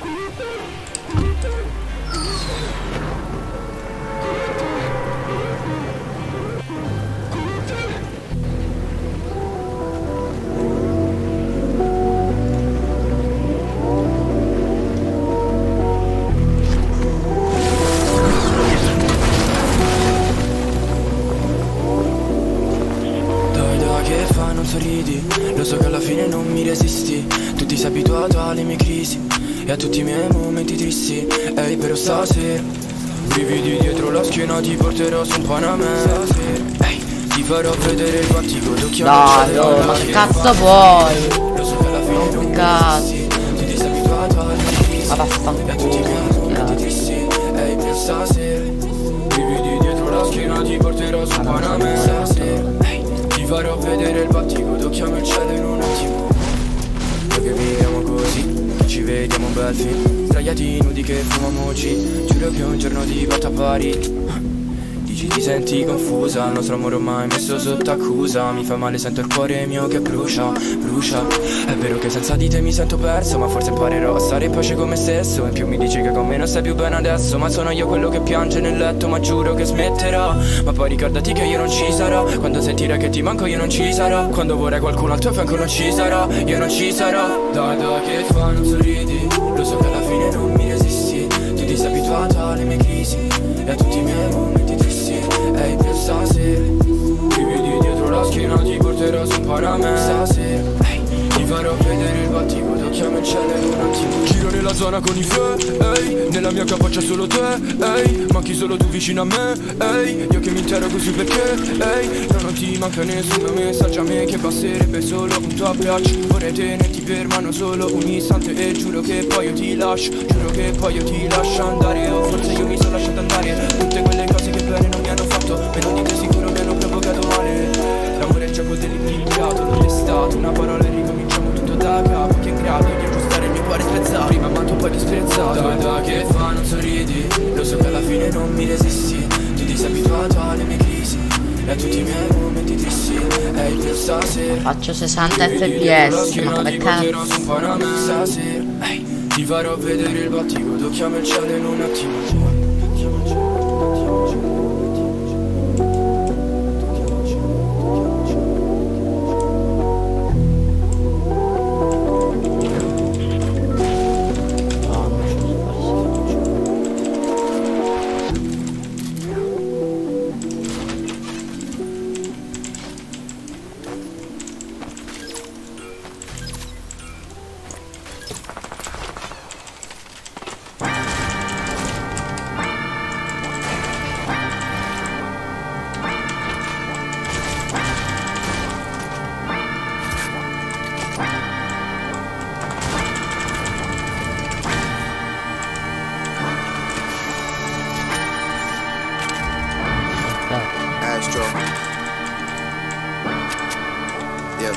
Lo so che alla fine non mi resisti. Tu ti sei abituato alle mie crisi e a tutti i miei momenti tristi. Ehi, però stasera brividi dietro la schiena, ti porterò su un Panamera. Ehi, ti farò vedere il quantico d'occhio. Dai, oh, ma che cazzo vuoi? Lo so che alla fine non mi resisti. Tu ti sei abituato alle mie crisi e a tutti i miei momenti tristi. Ehi, però stasera brividi dietro la schiena, ti porterò su un Panamera. Ti farò vedere il battico d'occhio al cielo in un attimo. Noi che viviamo così, ci vediamo un bel film, sdraiati nudi che fumiamo G. Giuro che un giorno ti porto a Parigi. Dici ti senti confusa, il nostro amore ormai messo sotto accusa. Mi fa male, sento il cuore mio che brucia, brucia. È vero che senza di te mi sento perso, ma forse imparerò a stare in pace con me stesso. In più mi dici che con me non stai più bene adesso, ma sono io quello che piange nel letto, ma giuro che smetterò. Ma poi ricordati che io non ci sarò, quando sentirai che ti manco io non ci sarò. Quando vorrai qualcuno al tuo fianco non ci sarò, io non ci sarò. Dai dai che fa non sorridi, lo so che alla fine non mi resisti. Tu ti sei abituato alle mie crisi e a tutti i miei momenti tristi. Ehi, per stasera brividi dietro la schiena, ti porterò su un Panamera. Stasera ti farò vedere il battico d'occhio al cielo in un attimo. Giro nella zona con i ehi, nella mia capa c'è solo te, ehi, manchi solo tu vicino a me, ehi, io che mi interrogo su perché, ehi, non ti manca nessuno messaggio a me che basterebbe solo un tuo abbraccio. Vorrei tenerti per mano solo un istante e giuro che poi io ti lascio, giuro che poi io ti lascio andare. O forse io mi sono lasciato andare, tutte quelle cose che bene non mi hanno fatto, meno di te sicuro mi hanno provocato male. L'amore è il gioco dell'impiegato, non è stato una parola e ricominciamo tutto da capo. Che è in grado di aggiustare il mio cuore spezzato, prima amato poi disprezzato. Dai dai che fa non sorridi, lo so che alla fine non mi resisti. Tu ti sei abituato alle mie crisi e a tutti i miei momenti tristi. Ehi, per stasera faccio 60 fps, ma che cazzo? Stasera ti farò vedere il battico d'occhio al cielo in un attimo. Astro. Yep.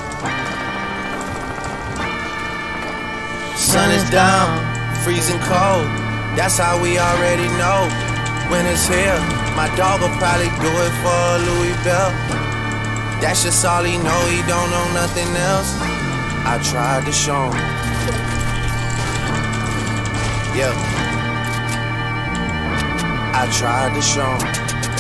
Sun is down, freezing cold. That's how we already know. When it's here, my dog will probably do it for Louis Bell. That's just all he know, he don't know nothing else. I tried to show him. Yep. I tried to show him.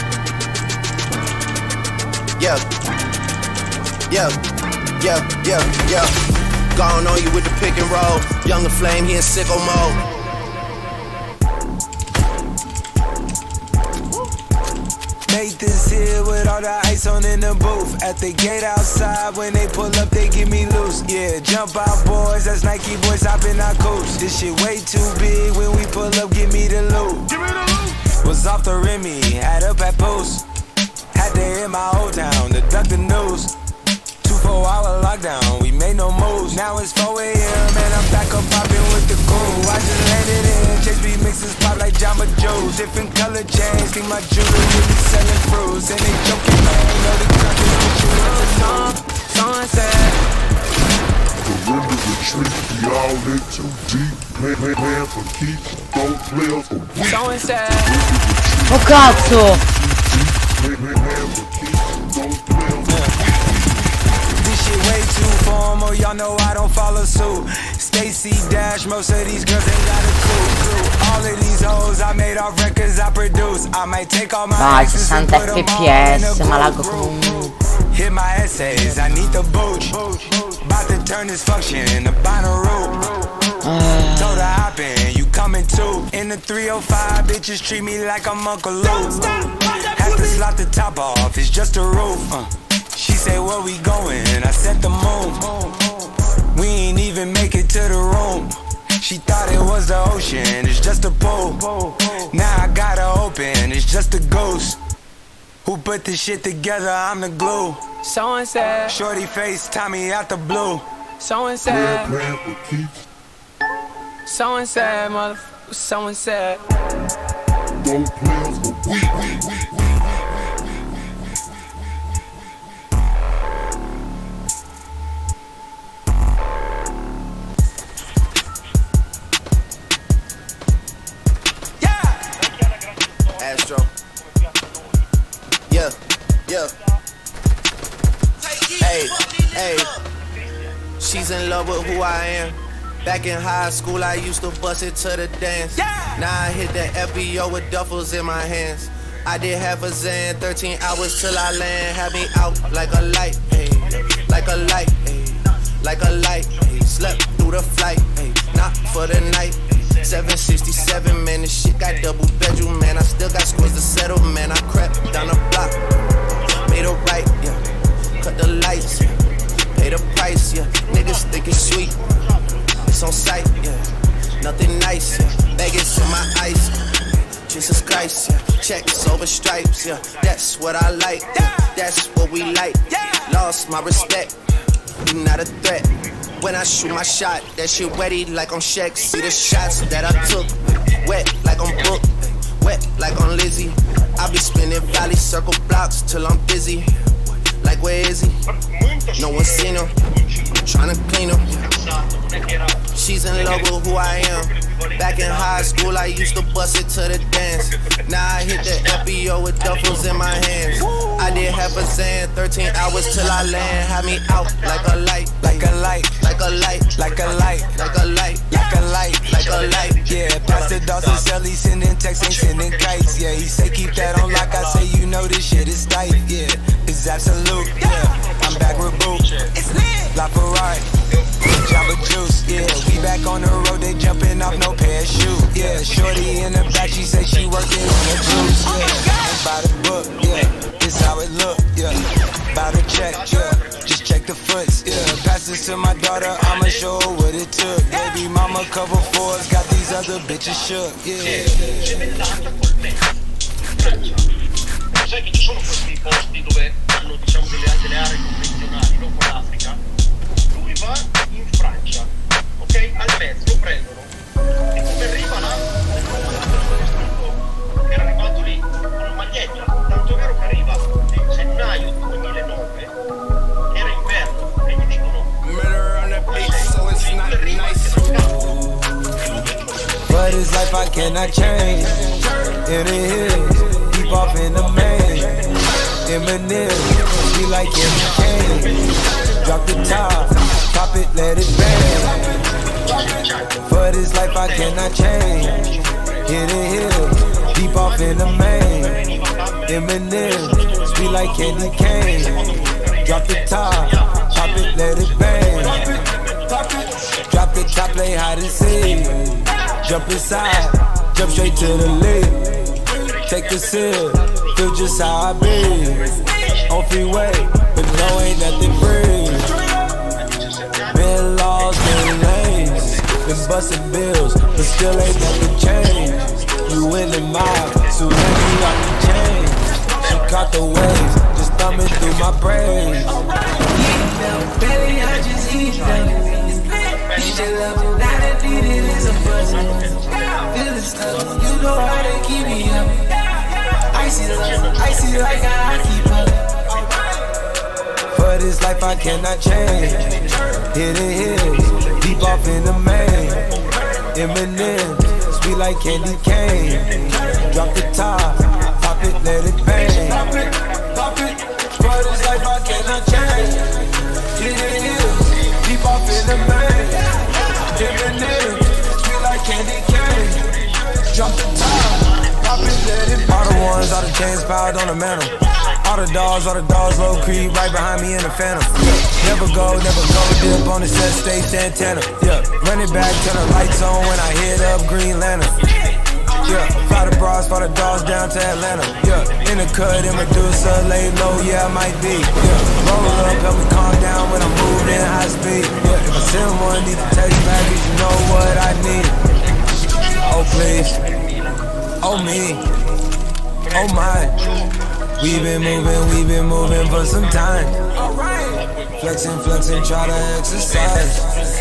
Yeah, yeah, yeah, yeah, yeah. Gone on you with the pick and roll. Younger flame, he in sicko mode. Made this here with all the ice on in the booth. At the gate outside, when they pull up, they get me loose. Yeah, jump out boys, that's Nike boys hopping our coach. This shit way too big, when we pull up, give me the loot. Was off the Remy, had up at post. Had to hit my old town to duck the news. 24-hour lockdown, we made no moves. Now it's 4 AM and I'm back up popping with the cool. I just landed in, Chase B mixes pop like Jamba Joe's. Different color chains, think my jewelry really selling fruits. And they joking, man, know the country with you in the song. Sunset. Surrender retreat, we all in too deep. Plan for keeps, don't players for weak. Sunset. Oh cazzo! This shit way too formal, y'all know I don't follow suit. Stacy Dash, most of these girls ain't got a clue. All of these hoes I made off records I produce. I might take all my Vai, exes 60 and put them all in a fps, ma laggo group. come Hit my essays, I need the booch. About to turn this function into Bonnaroo. Told her hop in, you coming too. In the 305, bitches treat me like I'm Uncle Luke. Have to slot the top off, it's just a roof. She say, where we going? I said the moon. We ain't even make it to the room. She thought it was the ocean, it's just a pool. Now I gotta open, it's just a ghost. Who put this shit together? I'm the glue. So and said, Shorty face, Tommy out the blue. so and said, so and said, motherfucker, so and said. Don't play us for we. Astro. Yeah, yeah. Hey, hey. She's in love with who I am. Back in high school, I used to bust it to the dance. Now I hit the FBO with duffels in my hands. I did half a Zan, 13 hours till I land. Had me out like a light, hey, like a light, hey, like a light, hey. Slept through the flight, hey, not for the night. 767, man, this shit got double bedroom, man. I still got scores to settle, man. I crept down the block, made a right, yeah. Cut the lights, yeah. Pay the price, yeah. Niggas think it's sweet, it's on sight, yeah. Nothing nice, yeah. Vegas in my ice, Jesus Christ, yeah. Checks over stripes, yeah. That's what I like, yeah. That's what we like. Lost my respect, you not a threat. When I shoot my shot, that shit wetty like on Shaq. See the shots that I took, wet like on Book, wet like on Lizzie. I be spinning valley circle blocks till I'm busy. Like where is he? No one seen him. Tryna clean him. She's in love with who I am. Back in high school, I used to bust it to the dance. Now I hit the FBO with duffels in my hands. I did half a Zan, 13 hours till I land. Had me out like a light, Like a light, like a light, like a light, like a light, like a light, like a light. Yeah, Pastor Dawson Sally sending texts, ain't sending kites. Yeah, he say keep that on lock. I say you know this shit is tight. Yeah, it's absolute. Yeah, I'm back with Boo. It's lit. La Ferrari, Jamba Juice. Yeah, we back on the road. They jumping off no parachute. Yeah, shorty in the back. She say she working on the juice. Yeah, by the book. Yeah, it's how it look. Yeah, by the check. Yeah, just check the foots. Yeah, pass this to my daughter. I'ma show her what it took. Baby mama cover fours. Got these other bitches shook. Yeah. Sai che ci sono questi posti dove hanno, diciamo, delle aree convenzionali, no, con l'Africa. Lui va in Francia, ok? Al mezzo lo prendono e come arriva là era arrivato lì con maglietta, tanto è vero che arriva nel gennaio 2009, era inverno e gli dicono But it's life I cannot change. In the hills, deep off in the main. Eminem, be like Candy Cane. Drop the top, pop it, let it bang. But it's life I cannot change. In the hills, deep off in the main. Eminem, be like Candy Cane. Drop the top, pop it, let it bang. Drop the top, play hide and seek. Jump inside, jump straight to the lid. Take a sip, feel just how I be. On freeway, but no ain't nothing free. Been lost, been lanes, been busting bills, but still ain't nothing changed. You in the mob, so let me lock the chain. She caught the waves, just thumbing through my brain. Baby, I just eat them. Eat your love, now that beat it is a buzzing. Feeling stuck, you know how to keep me up. Icy like a hockey puck. For this life I cannot change. Hit the hills, deep off in the main. Eminem, sweet like Candy Cane. Drop the top, pop it, let it bang. Pop it, pop it. For this life I cannot change. Hit the hills. in the main. Eminem, sweet like candy cane. Drop the top, pop it, let it. All the ones, all the chains piled on the mantle. All the dogs, low creep right behind me in the phantom. Never go, dip on the set, stay Santana. Yeah, run it back, turn the lights on when I hit up Green Lantern. Yeah, fly the bras, fly the dogs down to Atlanta. Yeah, in the cut, in Medusa, lay low, yeah, I might be. Yeah, roll up, help me calm down when I'm moving in high speed. Yeah, if I send one, need to text back, cause you know what I need. Oh, please. Oh, me. Oh, my. We've been moving for some time. Flexing, try to exercise.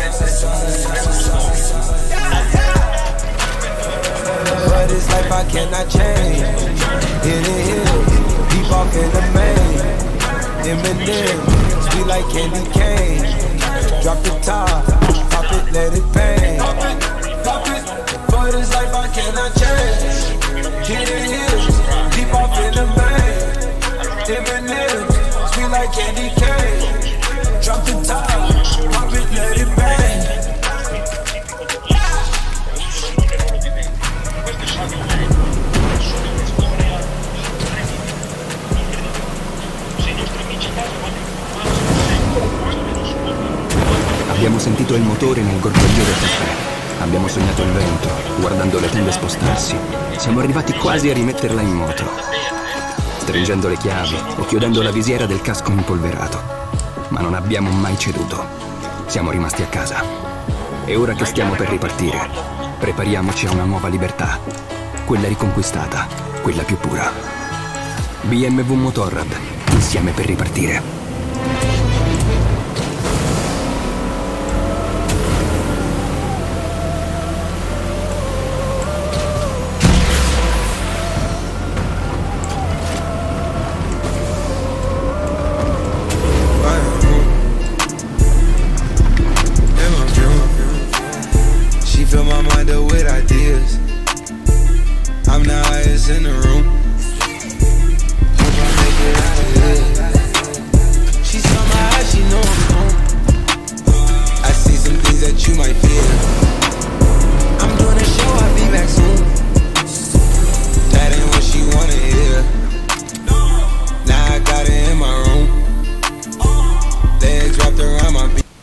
But it's life I cannot change. Hit it, deep off in the main. Eminem, sweet like candy cane. Drop the top, pop it, let it bang. Pop it, but it's life I cannot change. Hit it, deep off in the main. Eminem, sweet like candy cane. Drop the top, pop it, let it bang. Abbiamo sentito il motore nel gorgoglio del caffè. Abbiamo sognato il vento, guardando le tende spostarsi. Siamo arrivati quasi a rimetterla in moto, stringendo le chiavi o chiudendo la visiera del casco impolverato. Ma non abbiamo mai ceduto. Siamo rimasti a casa. E ora che stiamo per ripartire, prepariamoci a una nuova libertà. Quella riconquistata, quella più pura. BMW Motorrad, insieme per ripartire. Fill my mind up with ideas. I'm the highest in the room. Hope I make it out of here. She saw my eyes, she know I'm home. I see some things that you might fear. I'm doing a show, I'll be back soon. That ain't what she wanna hear. Now I got it in my room. Legs wrapped around my beat.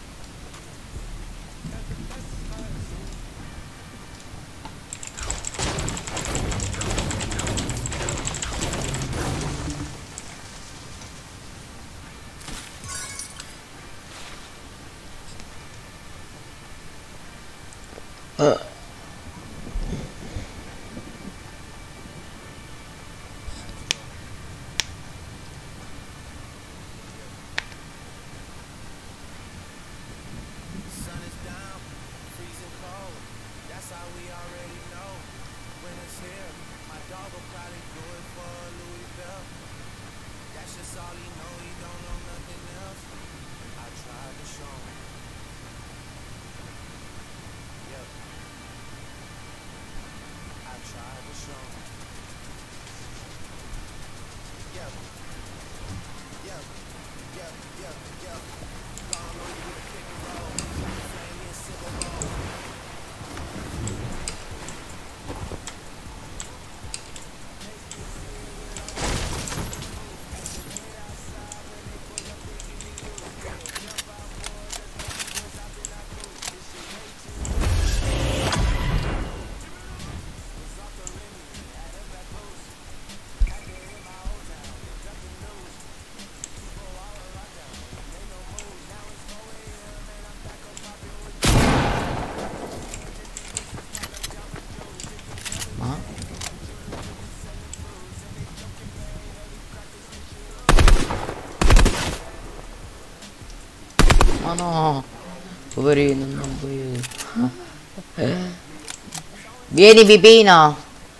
Ma no, poverino, non voglio. Vieni Pipino.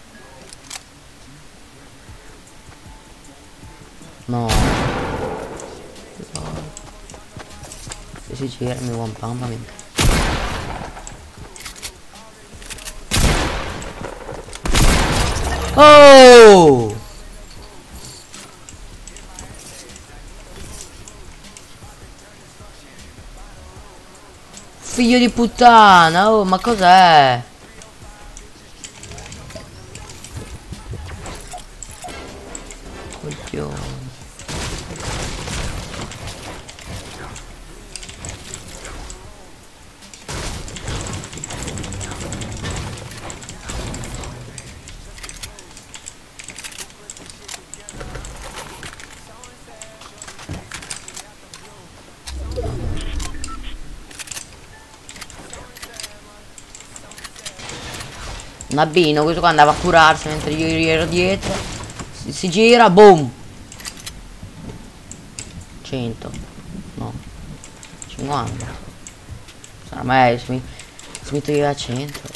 No. Se si gira mi vuoi mamma mia. Oh! figlio di puttana, oh, ma cos'è? Coglione. Un abbino, questo qua andava a curarsi mentre io gli ero dietro. Si gira, boom. 100. No. 50. Sarà meglio se mi toglieva 100.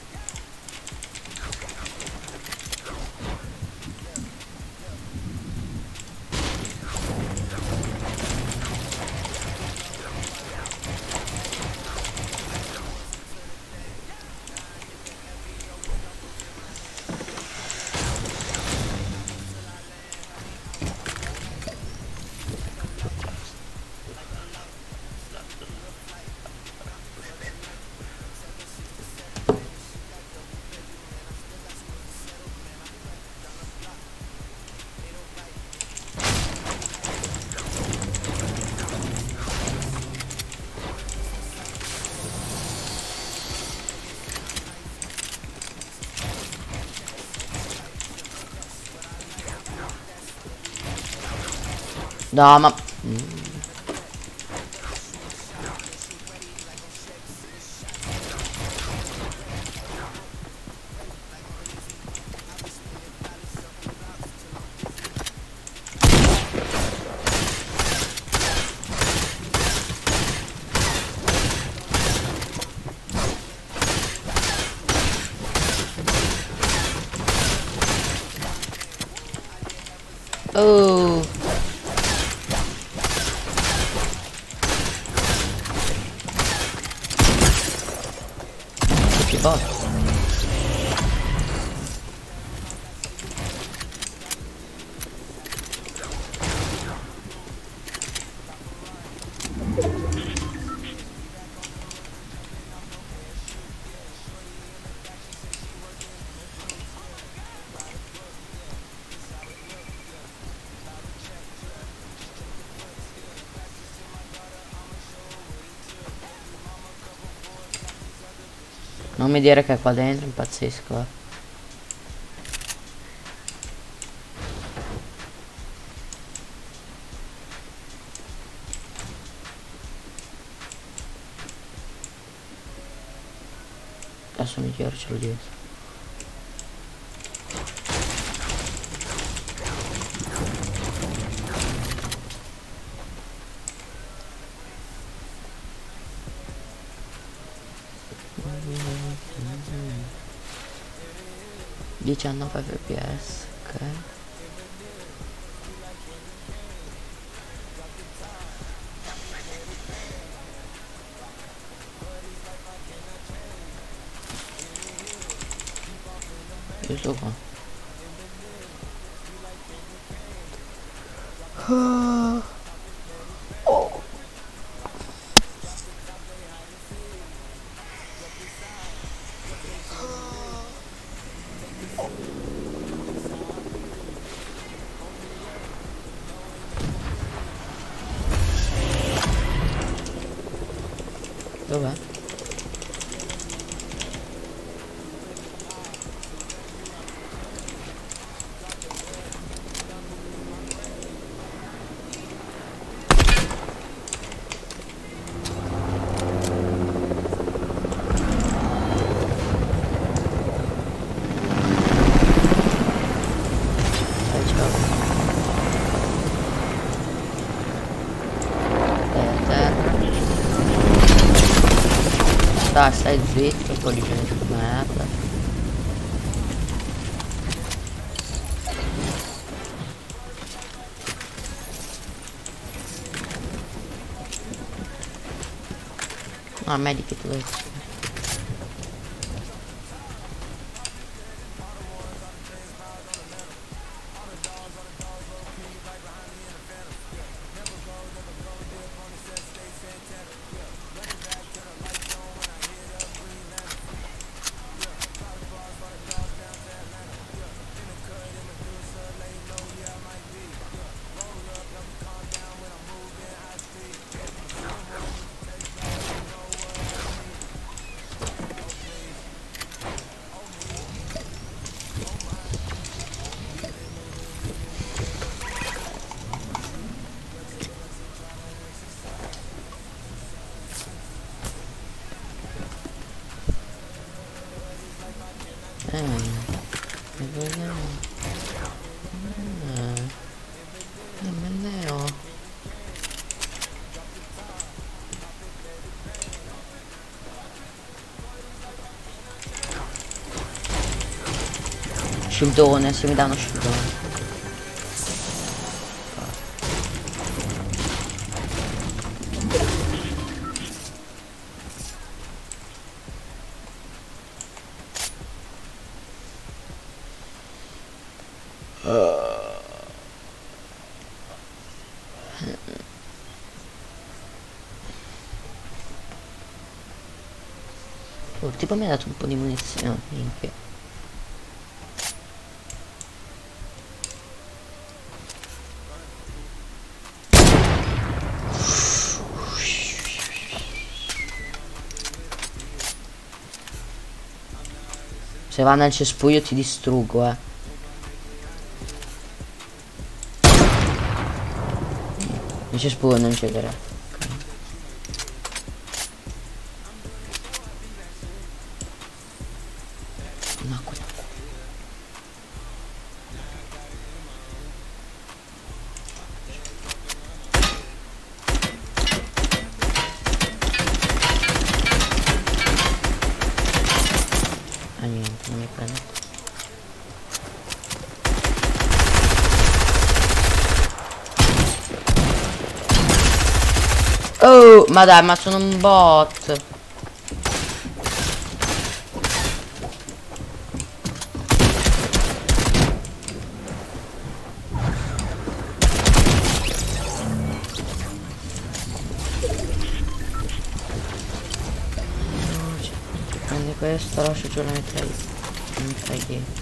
No, ma... Oh. Che boss. Non mi dire che è qua dentro, impazzisco. Adesso mi tiro, ce l'ho dietro. (19 fps), ok. Io sto qua. Oh. Dov'è? Dai, stai zitto, pollice di merda. No, medikit dove c'è? Shieldone, se mi danno shieldone. Oh, tipo mi ha dato un po' di munizioni, minchia. Se va nel cespuglio ti distruggo, Il cespuglio non cedere. Niente, non mi prendo. Oh, ma dai, ma sono un bot. Prendi questo, lascio giù la mitraglietta. Non fai niente.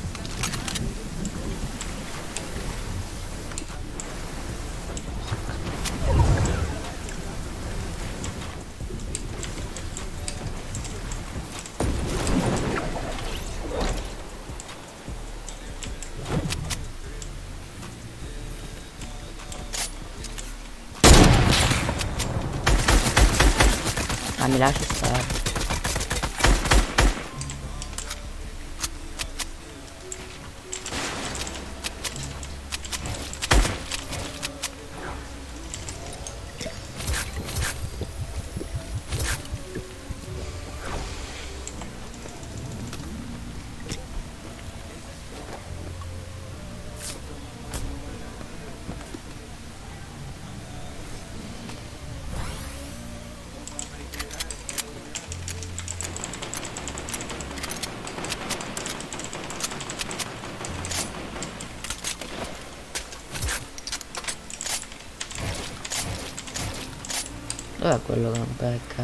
Ah, mi lasci stare. Dov'è quello che non becca?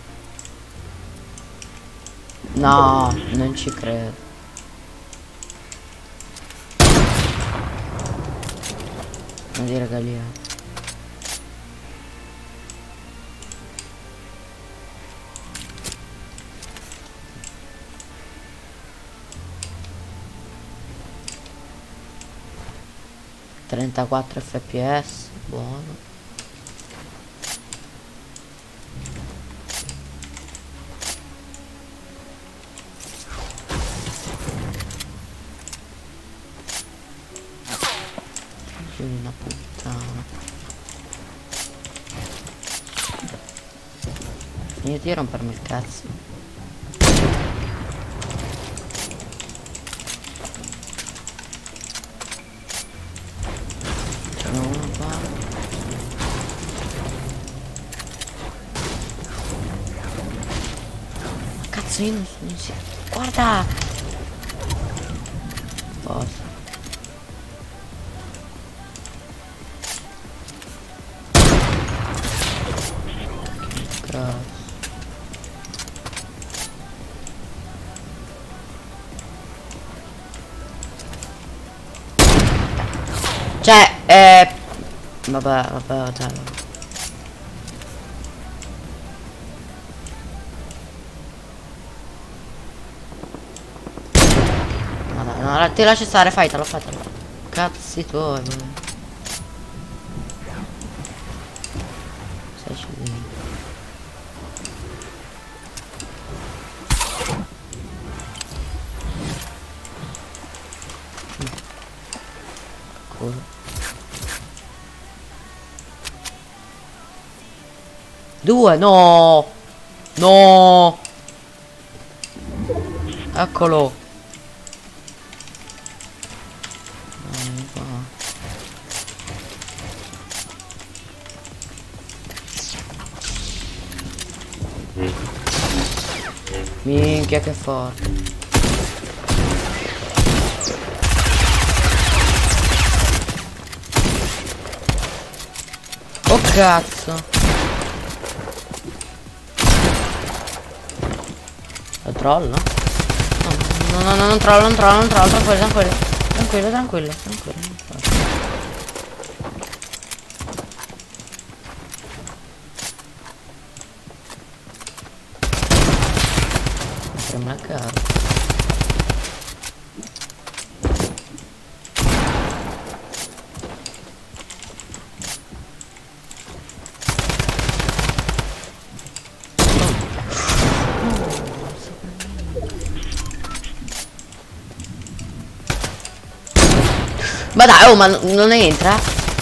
No, non ci credo. Non dire Galia. (34 fps), buono. Una puttana. Finiti di rompermi il cazzo. C'è uno qua. Ma cazzo, io non si... Guarda! Posso. Cioè, vabbè, dai. No, ti lasci stare, fatelo. Cazzi tuoi. Stai dentro. cosa. 2, no! No! Eccolo! Minchia che forte. Oh cazzo. Lo troll, no? No, non trollo, tranquillo. Sembra caro. Ma dai, oh, ma non entra?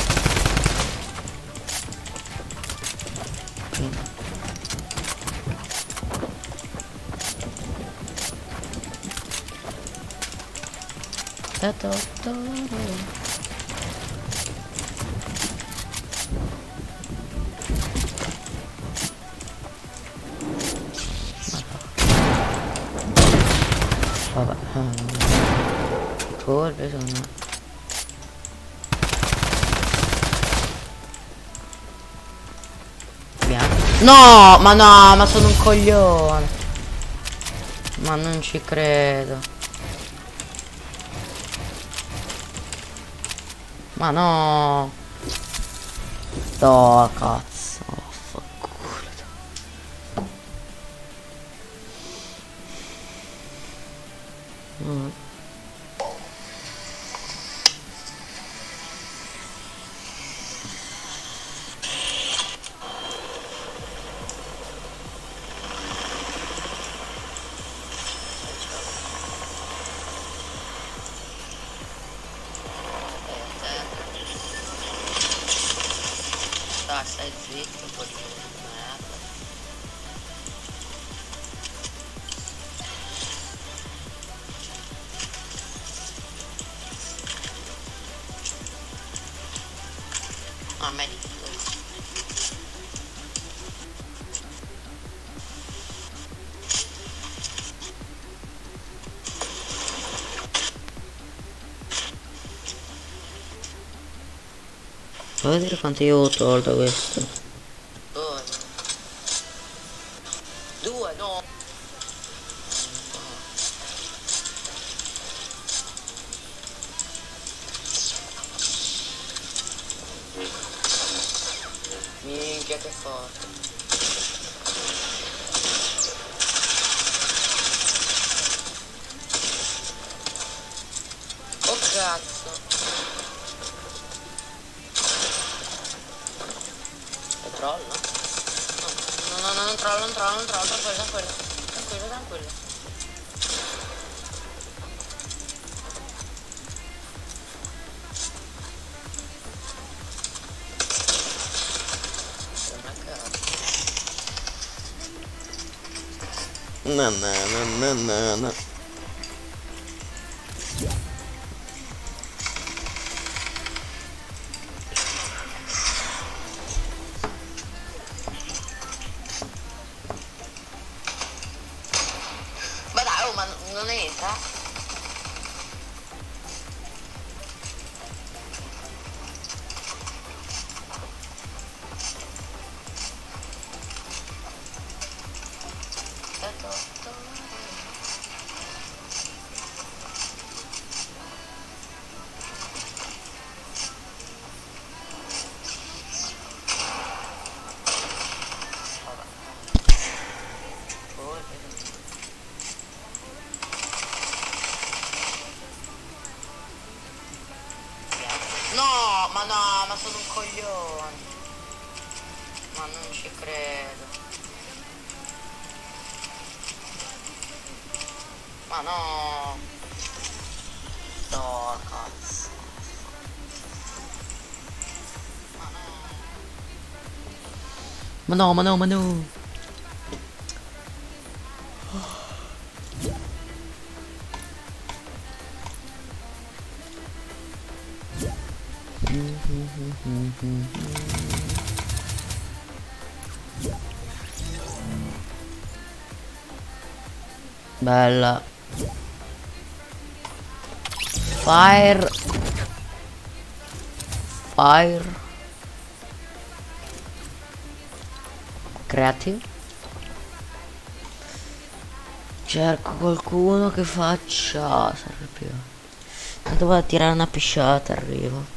Vabbè, colpe sono. No, ma sono un coglione. Ma non ci credo. Ma no. No, cazzo. Vaffanculo. Dai, stai zitto, poi di merda. Ah, meglio. Vuoi vedere quanto io ho tolto questo? 2, no. Minchia che forte. Oh cazzo. Troll, no? No, non troll, tranquillo. No. Ma dai, oh, ma non entra? No, ma sono un coglione. Ma non ci credo. Ma no. No, cazzo. Ma no, ma no, ma no. Bella. Fire. Creative. Cerco qualcuno che faccia. Serve più. Tanto vado a tirare una pisciata, arrivo.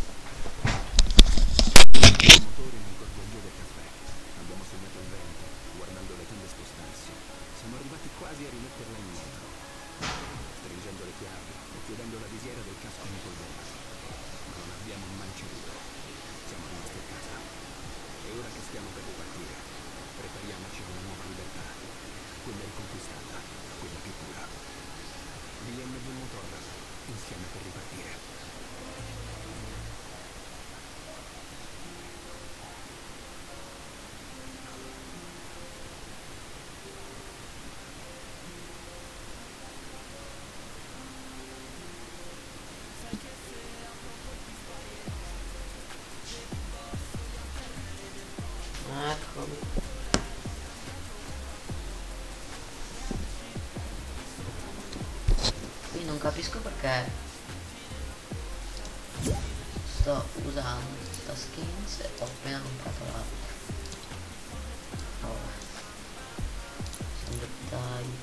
Eccomi. Qui non capisco perché sto usando questa skins e ho appena comprato l'altra. Vabbè, sono dettagli.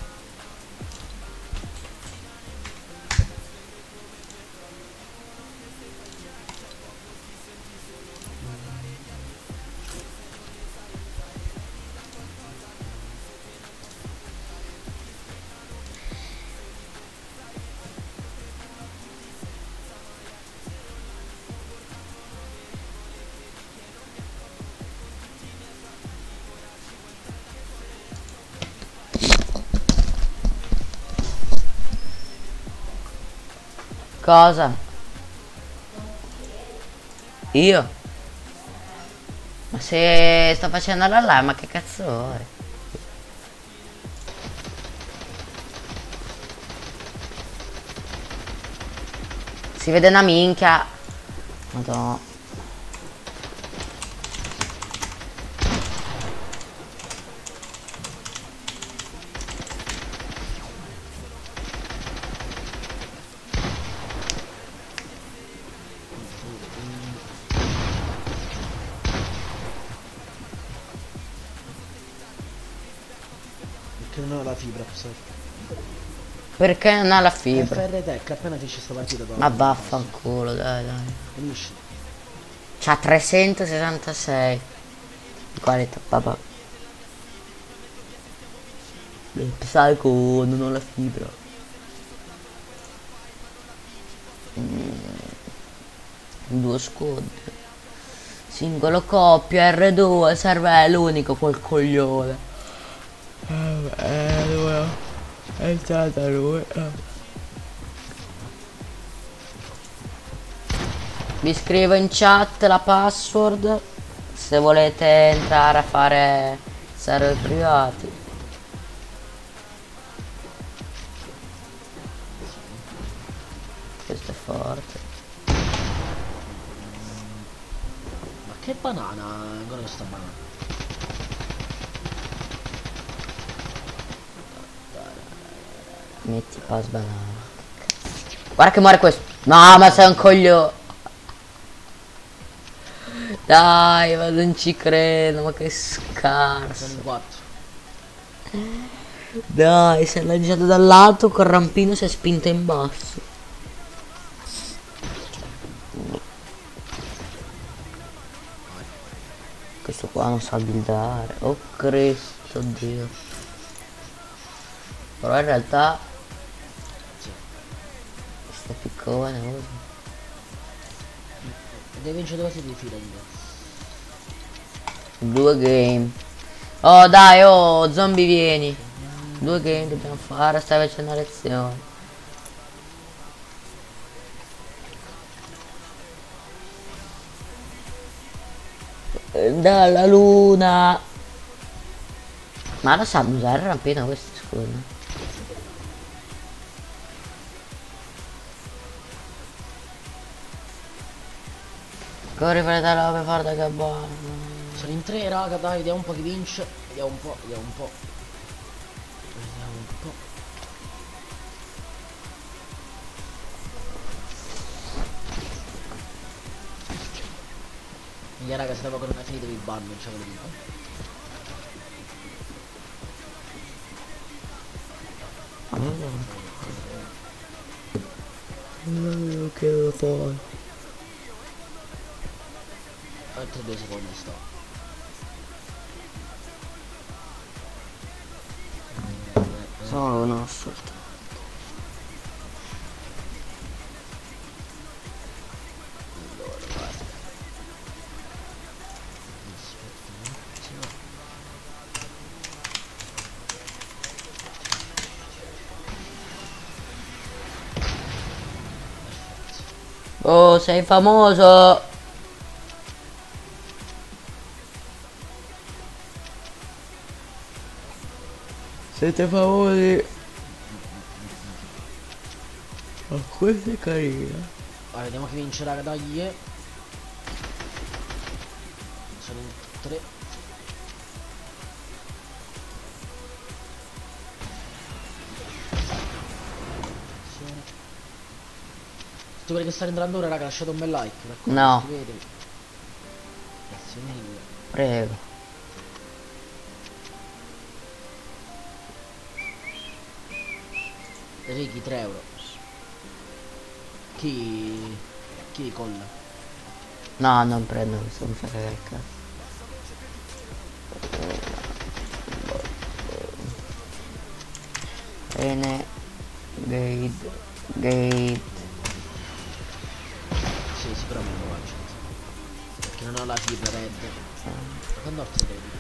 Cosa? Io? Ma se sto facendo l'allarme, ma che cazzo vuoi? Si vede una minchia. Madonna. Non ho la fibra, professore. Perché non ha la fibra? FRTech, appena finisce sta partita. Ma vaffanculo, dai. Finisci. C'ha 366 di qualità, papà. Psycho, non ho la fibra. Due squad. Singolo coppia, R2, serve l'unico col coglione. È stata lui. Vi scrivo in chat la password se volete entrare a fare server privati. Questo è forte. Ma che banana? Ancora questa banana. Metti pass banana. Guarda che muore questo. No, ma sei un coglione. Dai, ma non ci credo, ma che scarso. Sono in 4. Dai, si è lanciato dall'alto, col rampino si è spinto in basso. Questo qua non sa buildare. Oh Cristo Dio. Però in realtà questo piccone usa. Devi vincere 2 di fila di 2 game. Oh dai, oh zombie vieni. 2 game dobbiamo fare, stai facendo una lezione. dalla luna. Ma lo sanno usare il rampino questi, scusa. Corri per la roba forte che buono. Sono in 3 raga, dai, vediamo un po' chi vince. Vediamo un po', vediamo un po'. Vediamo un po'. Mia raga, se stavo con una finita vi ban, non ce lo dico. Che lo fai? 2 secondi sto. Solo uno assolto. Oh, sei famoso! Siete famosi! Ma questa è carina! Allora, vediamo chi vince raga, dai! Sono in 3. Tu quelli che stanno entrando ora raga, lasciate un bel like, racconto, no. Iscrivetevi. Grazie mille. Prego. Ricky 3 euro. Chi colla? No, non prendo questo, mi fa cagare il cazzo. Bene. Gate. Sì, sicuramente lo faccio. Perché non ho la fibra red. Quando orzo vedi?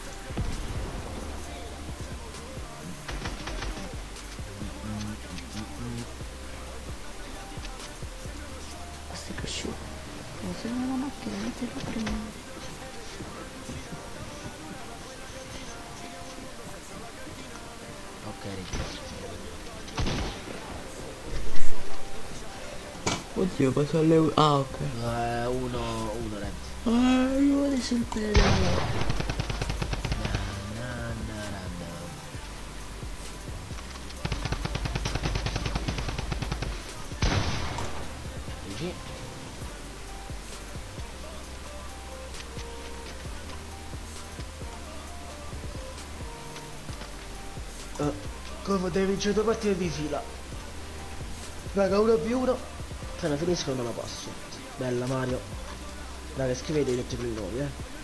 Questo è cresciuto. Se non una macchina, mettila prima. Ok, Ricky. Oddio, posso alle... Ah, ok. Uno red. Ah, io adesso il pelo. Come devi vincere 2 partite di fila. Raga, 1+1. Se ne finisco non la passo. Bella Mario. Raga, scrivetevi tutti quelli nuovi,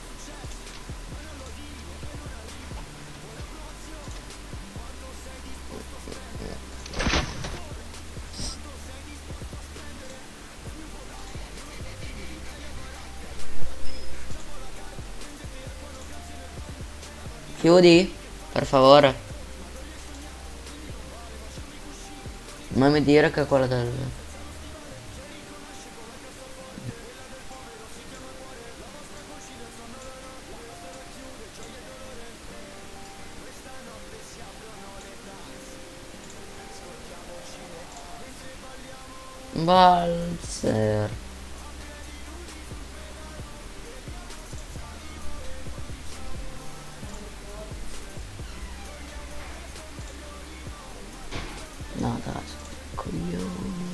Chiudi, per favore. Non mi dire che è quella del... Valzer. No, dai, coglioni.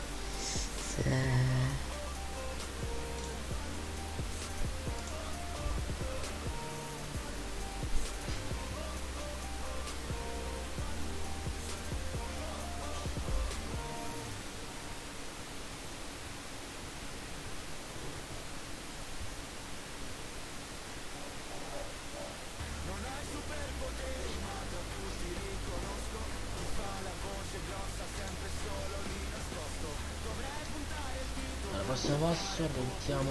Prossimo passo, mettiamo.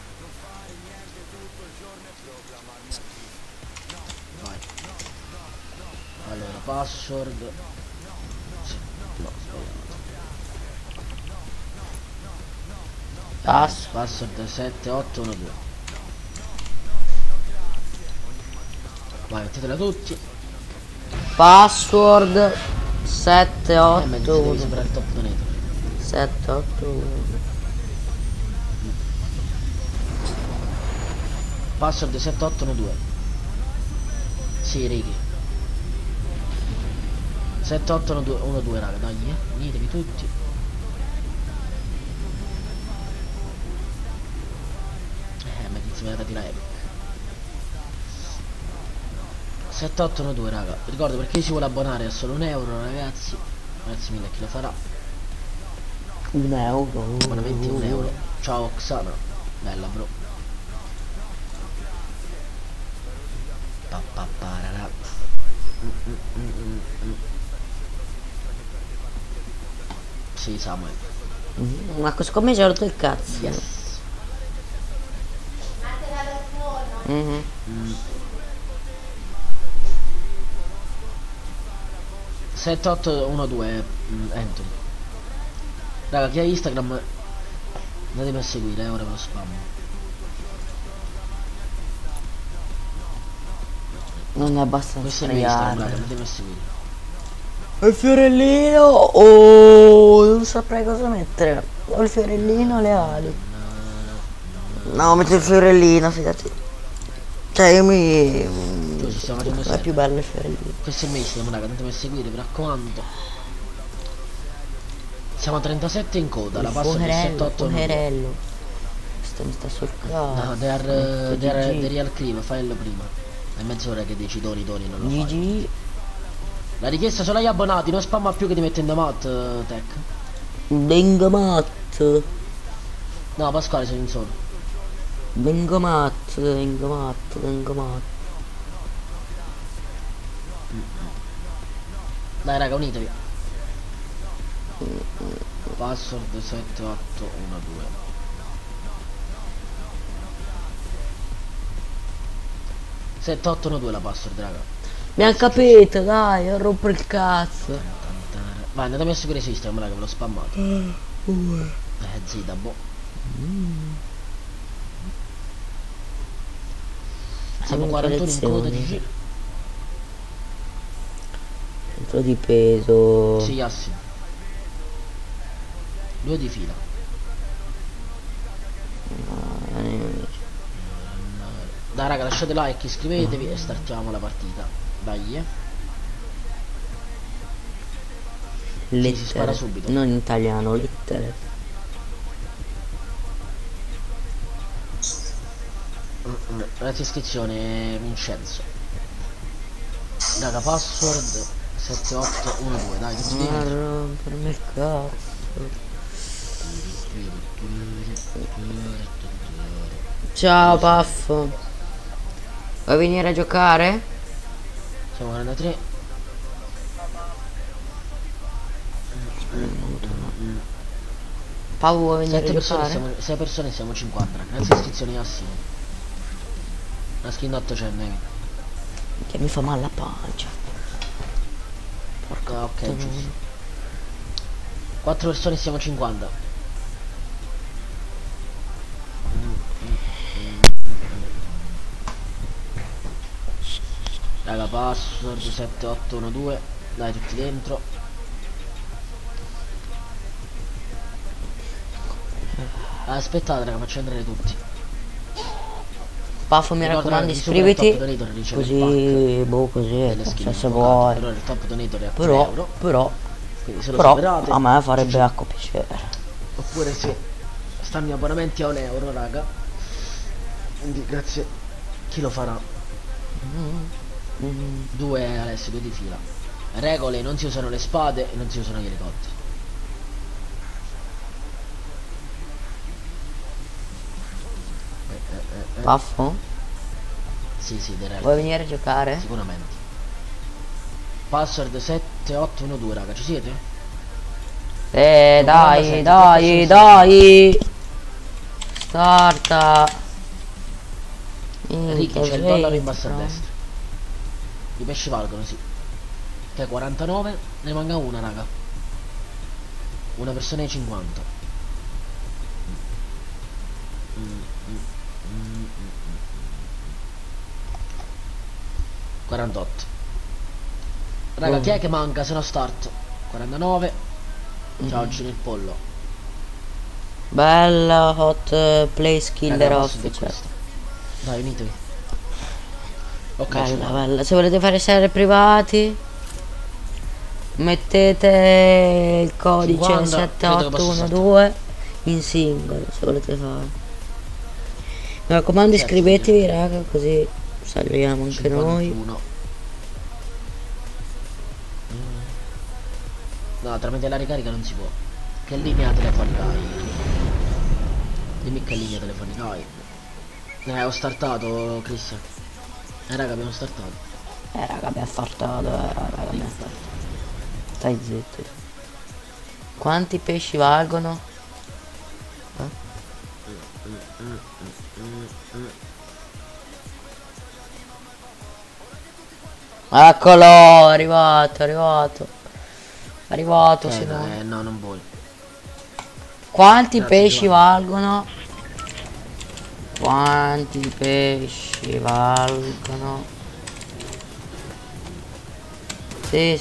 Vai. Allora, password. Sì, no, sbagliato. Pass. Password 7812. Vai, mettetela tutti. Password 7 Mi 8 devi sembrare il top donator. 7 8 1. Password 7812. Sì, Ricky. 7812, raga, dai, unitevi tutti. Ma ti mi dati la epic. 7812, raga. Vi ricordo, perché si vuole abbonare è solo €1, ragazzi. Grazie mille a chi lo farà. €1. Abbonamenti €1. Ciao Oksana. Bella, bro. Papparara. Sì, Samuel. Ma siccome ci ha rotto il cazzo. Yes. 7812 Anthony. Raga, chi ha Instagram andatemi a seguire, ora ve lo spam. Non è abbastanza. Questo è il mio Instagram, raga, andatemi a seguire. Il fiorellino, oh, non saprei cosa mettere. Ho il fiorellino, le ali. No, metto il fiorellino, fidati. Cioè io mi... Ci stiamo facendo è serio. più bello il fiorellino. Questo è il mio Instagram, raga, andatemi a seguire, mi raccomando. Siamo a 37 in coda, la passo del 78. Funerello. Questo mi sta sul cazzo. No, The Real Cream, fallo prima. È mezz'ora che dici doni, non lo fai. GG. La richiesta solo agli abbonati, non spamma più che ti mette in the mat, Tech. Bengomat. No, Pasquale sono in solo. Bengomat. Dai raga, unitevi. Password 7812. (7812) la password, raga. Abbiamo capito, dai, ho rotto il cazzo. Vai, andatemi a seguire su Instagram, raga, ve l'ho spammato. Zita, boh. Siamo 41 in coda di... Centro di peso. Sì, Yassi. 2 di fila. Dai raga, lasciate like, iscrivetevi e startiamo la partita. Dai, Lettere. si spara subito. Non in italiano, lettere. Grazie iscrizione Vincenzo. Raga, password 7812. Dai, tutti dentro. Per me il cazzo. Ciao Puff. Vuoi venire a giocare? Siamo 43. Paolo vuoi venire a giocare? 6 persone siamo 50. Grazie iscrizione Assimo. La skin 800. Che mi fa male la pancia. Porca ok, giusto. 4 persone siamo 50. Raga, password 7812. Dai, tutti dentro. Aspettate raga, faccio entrare tutti. Paffo, mi raccomando, iscriviti. Così, boh, così, se vuoi. Però il top donator è a €3. Però superate, a me farebbe acco piacere. Oppure se stanno gli abbonamenti a €1, raga. Quindi grazie chi lo farà. 2 Alessio, 2 di fila. Regole: non si usano le spade e non si usano gli elicotteri. Paffo? Sì, direi. Vuoi venire a giocare? Sicuramente. Password 7812, raga, ci siete? Dai. Starta. Ricky, c'è il dollaro in basso a destra. I pesci valgono, sì. Che è 49, ne manca una, raga. Una persona ai 50. 48. Raga, chi è che manca? Se no start. 49. Ciao nel pollo. Bella hot place killer Raga, officer. Dai, unitevi. Ok, Bella, bella. Se volete fare server privati, mettete il codice 50, 7812 in singolo se volete fare. Mi raccomando, iscrivetevi raga, così salviamo anche 51. noi. No, tramite la ricarica non si può. Che linea telefonica hai? Dimmi che linea telefonica hai. Ho startato, Cristian. Raga, abbiamo startato. Raga, abbiamo startato, raga, abbiamo startato. Stai zitto. Quanti pesci valgono? Eccolo, arrivato, se no. No, non voglio. Quanti pesci valgono? Quanti pesci valgono? Sì.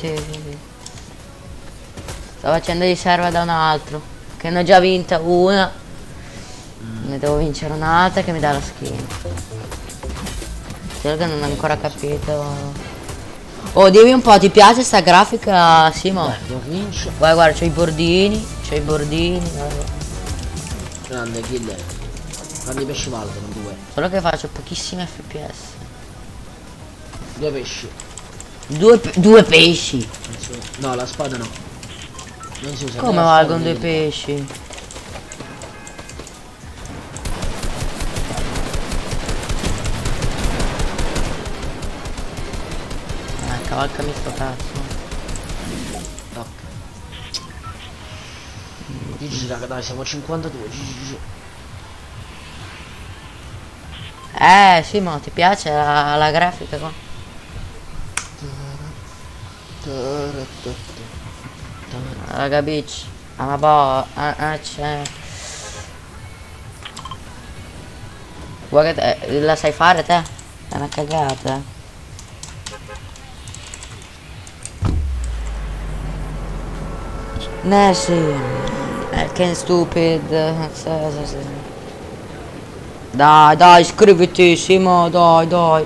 Sto facendo riserva da un altro, che ne ho già vinta una. Ne devo vincere un'altra che mi dà la skin. Solo che non ho ancora capito. Oh, dimmi un po', ti piace sta grafica, Simo? Guarda, c'ho i bordini, guarda. Grande killer. Quanti pesci valgono? 2. Solo che faccio pochissimi FPS. 2 pesci. Due pesci? No, la spada no. Non si usa. Come valgono 2 pesci? Cavalcami sto cazzo. Ok. GG raga, dai, siamo a 52. GG. Sì, ma ti piace la grafica qua? Raga bitch. Ma boh, c'è. Guarda che la sai fare te? È una cagata. Sì. Che stupid. Sì. Dai, iscriviti, Simo, dai.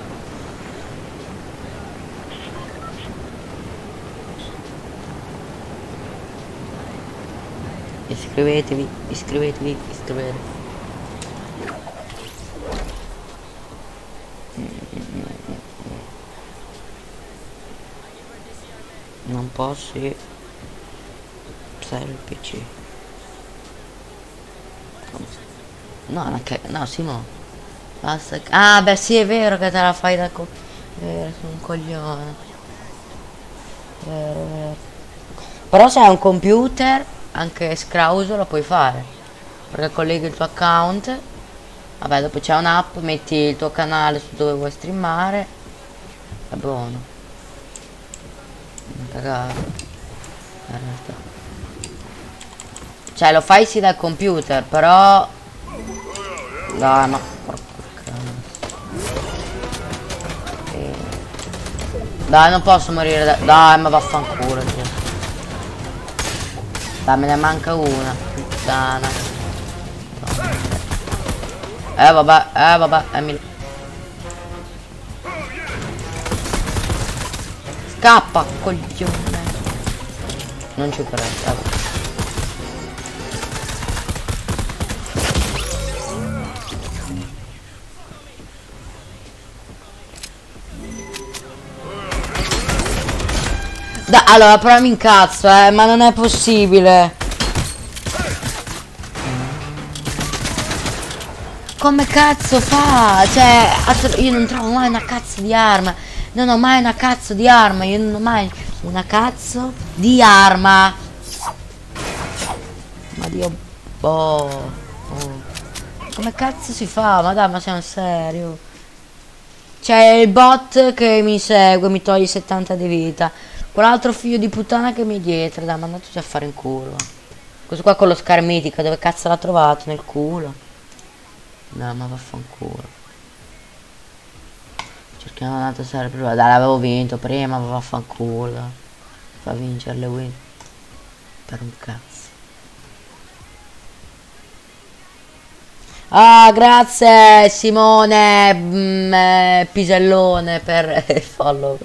Iscrivetevi. Non posso usare il PC. No, Simo. Basta. Ah, beh, sì, è vero che te la fai da vero, sono un coglione. Vero. Però se hai un computer, anche Scrauso lo puoi fare. Perché colleghi il tuo account. Vabbè, dopo c'è un'app, metti il tuo canale su dove vuoi streamare. È buono. Una cagata. Cioè lo fai sì dal computer, però. Dai, ma porco cazzo. Dai, non posso morire da. Dai, ma vaffanculo. Dai, me ne manca una. Puttana. Vabbè, Scappa, coglione. Non ci credo, vabbè. Allora, però mi incazzo, ma non è possibile. Come cazzo fa? Cioè, io non trovo mai una cazzo di arma. Non ho mai una cazzo di arma. Io non ho mai una cazzo di arma. Ma Dio, boh. Come cazzo si fa? Ma dai, ma siamo serio? C'è il bot che mi segue, mi toglie 70 di vita. Quell'altro figlio di puttana che mi è dietro. Dai, mandateci a fare in culo. Questo qua con lo scarmitica, dove cazzo l'ha trovato? Nel culo. No, ma vaffanculo. Perché non è andato a stare prima. Dai, l'avevo vinto prima, ma vaffanculo. Dai. Fa vincere le win. Per un cazzo. Ah, grazie Simone Pisellone per il follow.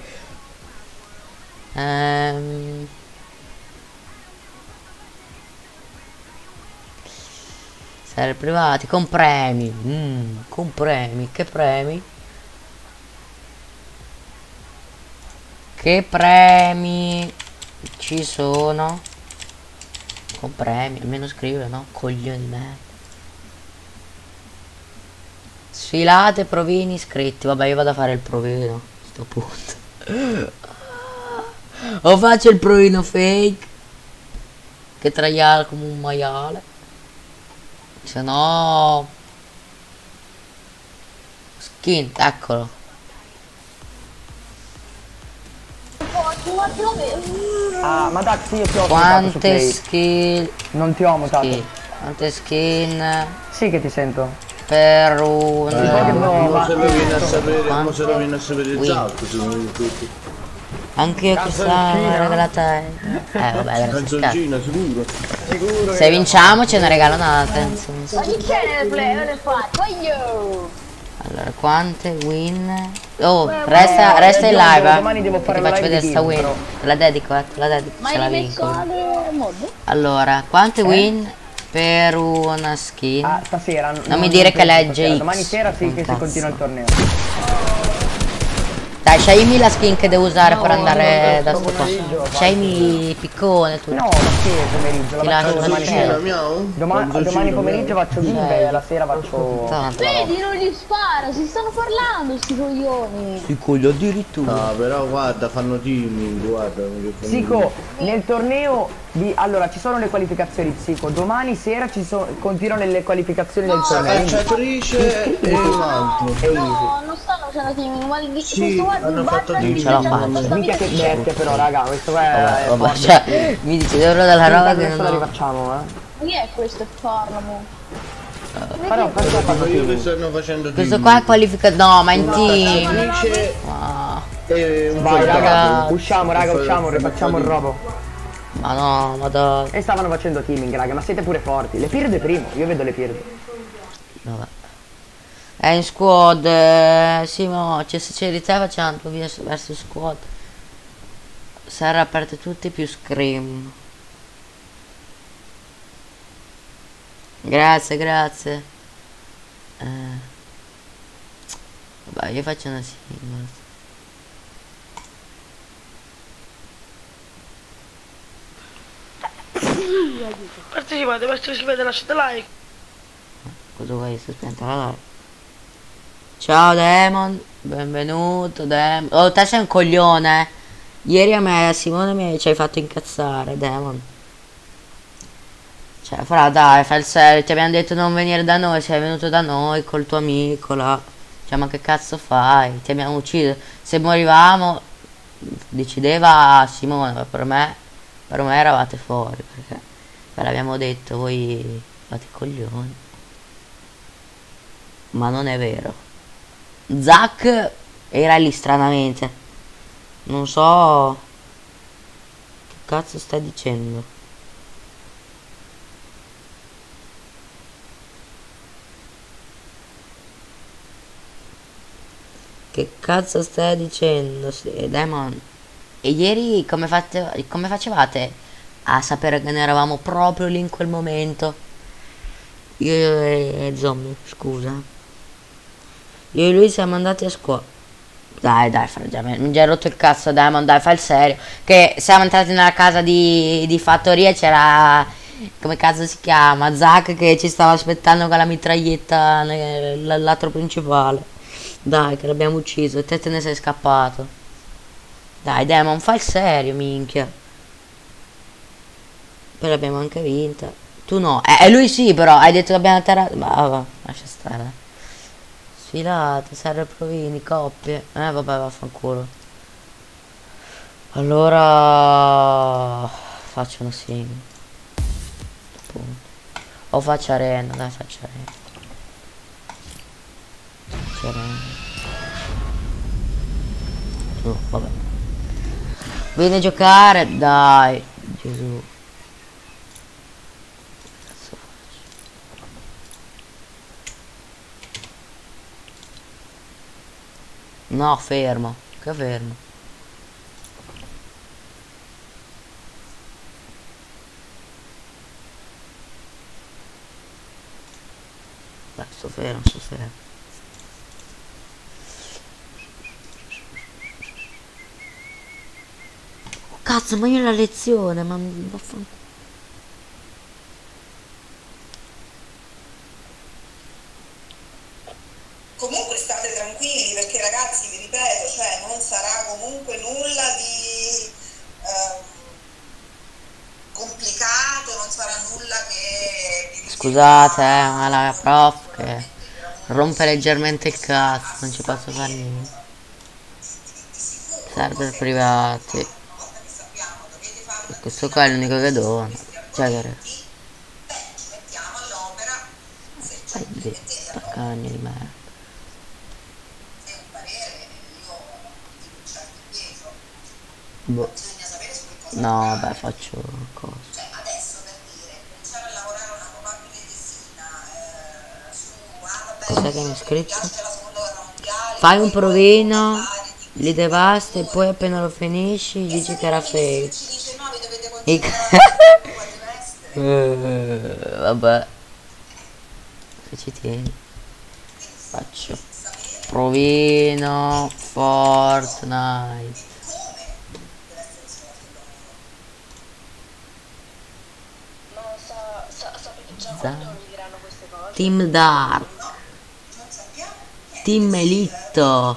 Serie privati con premi. Con premi. Che premi? Che premi ci sono? Con premi, almeno scrive, no? Coglioni di me. Sfilate, provini, iscritti. Vabbè, io vado a fare il provino a sto punto. O faccio il provino fake, che traiale come un maiale. Se no skin, eccolo. Ah, ma Dax, io ti ho Quante skin? Non ti ho mutato. Quante skin? Sì che ti sento. Per un... ma se lo viene a sapere, ma se lo viene a sapere Zalco, se non tutti. Anche io questa me la regalata. Vabbè, canzoncina, sicuro. Se vinciamo ce ne regalo un'altra. Ma chi c'è nel play? Non ne fa, allora, quante win? Oh, resta in live, domani devo fare ti faccio vedere sta win. Te la dedico, ma ce la hai vinco. messo alle mod? Allora, quante win per una skin? Ah, stasera. Non mi dire che legge X. Domani sera sì che si continua il torneo. Dai, sceglimi la skin che devo usare per andare da sto qua. Sceglimi piccone tu. No, ma che pomeriggio? La faccio domani sera. Domani pomeriggio faccio bimbe e la sera faccio... Vedi, non gli spara, si stanno parlando sti coglioni. Si coglio addirittura. No, però guarda, fanno teaming, guarda. Psico, nel torneo allora ci sono le qualificazioni Psico, domani sera continuano le qualificazioni del torneo. Cacciatrice e un altro. No, non stanno facendo teaming, ma sì, hanno fatto non ce la faccio. Mica che mette però raga, questo è... Vabbè, cioè, mi dice devo della roba che non la rifacciamo, Chi è questo Parlamo? Però io che stanno facendo questo qua è qualificato. No, ma in team. Vai raga, usciamo raga, usciamo, rifacciamo il robo. Ma no, ma dai. E stavano facendo teaming raga, ma siete pure forti. Le pirde primo, io vedo le pirde. Vabbè. È in squad, sì, ma se c'è di te facciamo via verso squad. Sarà aperte tutti più scream. Grazie, grazie. Vabbè, io faccio una singola. Partecipate, basta iscrivetevi, lasciate like. Cosa vuoi? Sto spento la live. Ciao Demon, benvenuto Demon. Oh, te sei un coglione. Ieri a me, a Simone, ci hai fatto incazzare, Demon. Cioè, fra dai, fai il serio, ti abbiamo detto non venire da noi, sei venuto da noi col tuo amico là. Cioè, ma che cazzo fai? Ti abbiamo ucciso. Se morivamo, decideva Simone, ma per me eravate fuori, perché ve l'abbiamo detto, voi fate i coglioni. Ma non è vero. Zack era lì stranamente. Non so che cazzo stai dicendo. Che cazzo stai dicendo, Demon? E ieri come facevate a sapere che ne eravamo proprio lì in quel momento? Io e Zombie, scusa. Io e lui siamo andati a scuola. Dai, mi già rotto il cazzo, Demon, dai, fai il serio. Che siamo entrati nella casa di fattoria, c'era... come cazzo si chiama? Zack che ci stava aspettando con la mitraglietta nel lato principale. Dai, che l'abbiamo ucciso e te ne sei scappato. Dai, Demon, fai il serio, minchia. Poi l'abbiamo anche vinta. Tu no. Lui sì, però. Hai detto che abbiamo atterrato. Ma vabbè, lascia stare. Sfilate, serve provini, coppie. Vabbè, vaffanculo. Allora... faccio una singola. O faccio arena, dai, faccio arena. No, vabbè. Vieni a giocare, dai. Gesù. No, fermo. Che fermo? Dai, sto fermo, sto fermo. Oh, cazzo, ma io la lezione, ma vaffanculo. Comunque state tranquilli perché ragazzi, vi ripeto, cioè non sarà comunque nulla di complicato, non sarà nulla che... Scusate, ma la prof che rompe leggermente il cazzo, non ci posso fare niente. Server privati. Questo qua è l'unico che dona. Cioè che... Fai zitto, cagno di merda. Boh. No, vabbè, faccio cosa. Cos'è che mi ha scritto? Fai un provino, li devasti e poi appena lo finisci dici che era fake. Vabbè. Se ci tieni. Faccio provino Fortnite. Team Dark, Team Elitto,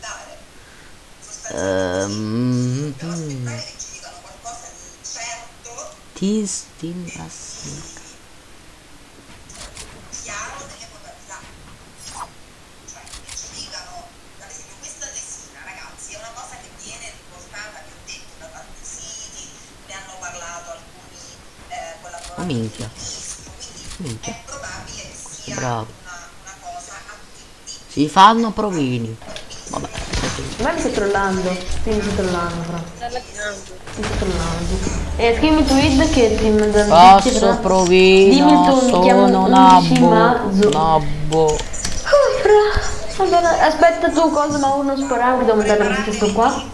Team Assassino. Oh minchia. Minchia. Bravo. Si fanno provini. Vabbè. Ma mi stai trollando. Mi stai trollando, però. Mi stai trollando. E scrivimi tweet che team da Posso provino. Sono nabbo. Allora, aspetta tu cosa, ma uno sparare che devo mettere questo qua.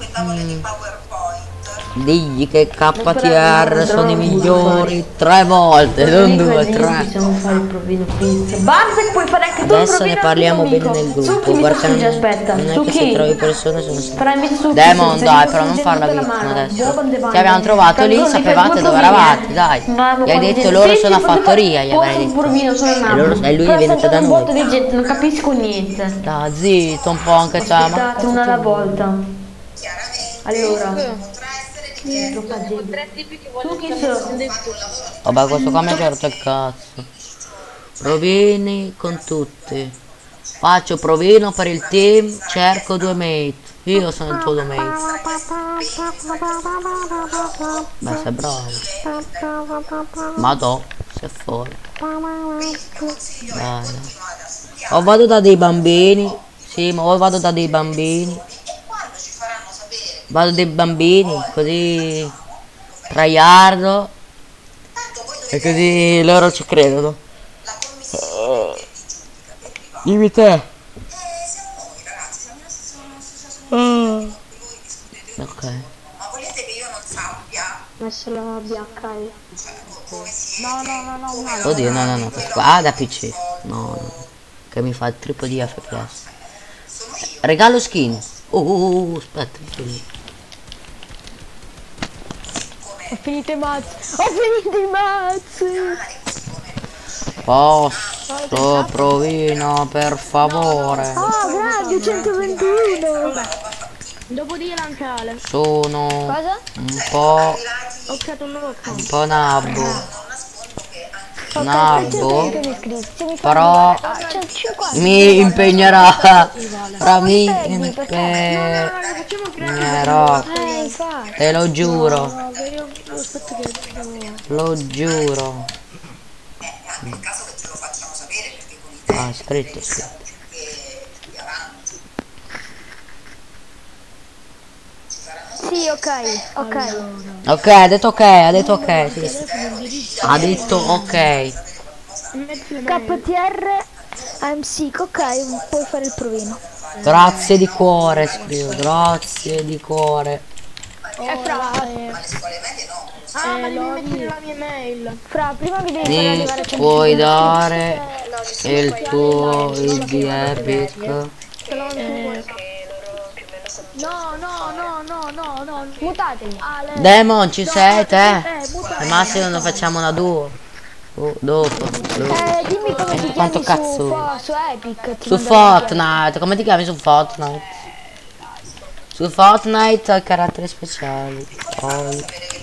Digli che KTR sono i migliori 3 volte, non 2, 3. Possiamo fare il provino pizza. Barza, puoi fare anche tu. Adesso ne parliamo bene nel gruppo. Perché non è che se trovi persone sono sempre. Demon, dai, però non farla vittima adesso. Ti abbiamo trovato lì, sapevate dove eravate, dai. Gli hai detto loro sono a fattoria, gli avrei detto. E lui è venuto da noi. Non capisco niente. Dai, zitto un po' anche te, ma. Una alla volta. Allora. Vabbè, questo qua mi ha certo il cazzo. Provini con tutti. Faccio provino per il team, cerco 2 mate. Io sono il tuo 2 mate. Beh, sei bravo. Madò, sei fuori. Dai. O vado da dei bambini. Sì, ma o vado da dei bambini. Vado dei bambini, così traiardo e così loro ci credono. Dimmi te. Ok. Ma volete che io non sappia? Messo la BHL. No. Oddio, no. Ah, da PC. No. Che mi fa il triplo di FPS. Regalo skin. Aspetta. Ho finito i mazzi. Posso provino per favore. Oh, grande, 121. Dopo di lanciare. Sono un po'. Un po' nabbo. Però mi impegnerò. Però mi impegnerò. Te lo giuro. Lo giuro. Ah, scritto. Sì, ok, ok. Ok, ha detto ok, ha detto ok, sì. Ha detto ok. KTR AMC, ok, puoi fare il provino. Grazie di cuore, scrivo, grazie di cuore. Ah, ma devi mettere la mia mail. Fra, prima che devi fare Mi arrivare a 150 puoi dare il tuo ID Epic? No, mutatevi. Demon, ci sei te? Al massimo non facciamo una duo. Dopo. Dimmi come ti Quanto chiami cazzo? su Epic. Su Fortnite, come ti chiami su Fortnite? Su Fortnite hai caratteri speciali. Poi